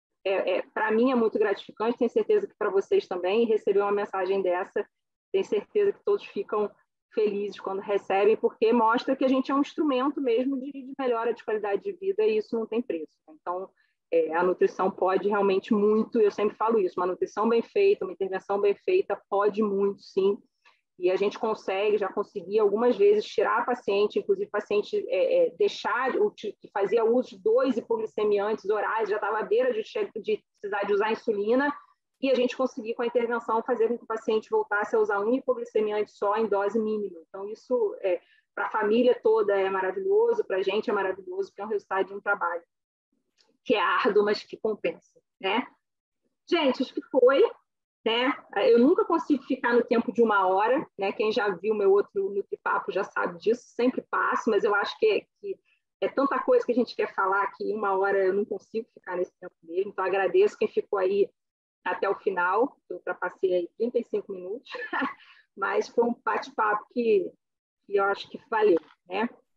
para mim, é muito gratificante, tenho certeza que para vocês também, receber uma mensagem dessa, tenho certeza que todos ficam felizes quando recebem, porque mostra que a gente é um instrumento mesmo de melhora de qualidade de vida e isso não tem preço. Então, a nutrição pode realmente muito, eu sempre falo isso, uma nutrição bem feita, uma intervenção bem feita pode muito, sim, e a gente já conseguia algumas vezes tirar a paciente, inclusive paciente deixar, que fazia uso de 2 hipoglicemiantes orais, já estava à beira de precisar de usar insulina, e a gente conseguir, com a intervenção, fazer com que o paciente voltasse a usar um hipoglicemiante só em dose mínima. Então, isso, para a família toda, é maravilhoso, para a gente é maravilhoso, porque é um resultado de um trabalho que é árduo, mas que compensa, né? Gente, acho que foi, né? Eu nunca consigo ficar no tempo de 1 hora, né? Quem já viu meu outro Nutripapo já sabe disso, sempre passo, mas eu acho que é tanta coisa que a gente quer falar que em 1 hora eu não consigo ficar nesse tempo mesmo. Então, agradeço quem ficou aí até o final, eu ultrapassei aí 35 minutos, mas foi um bate-papo que eu acho que valeu, né?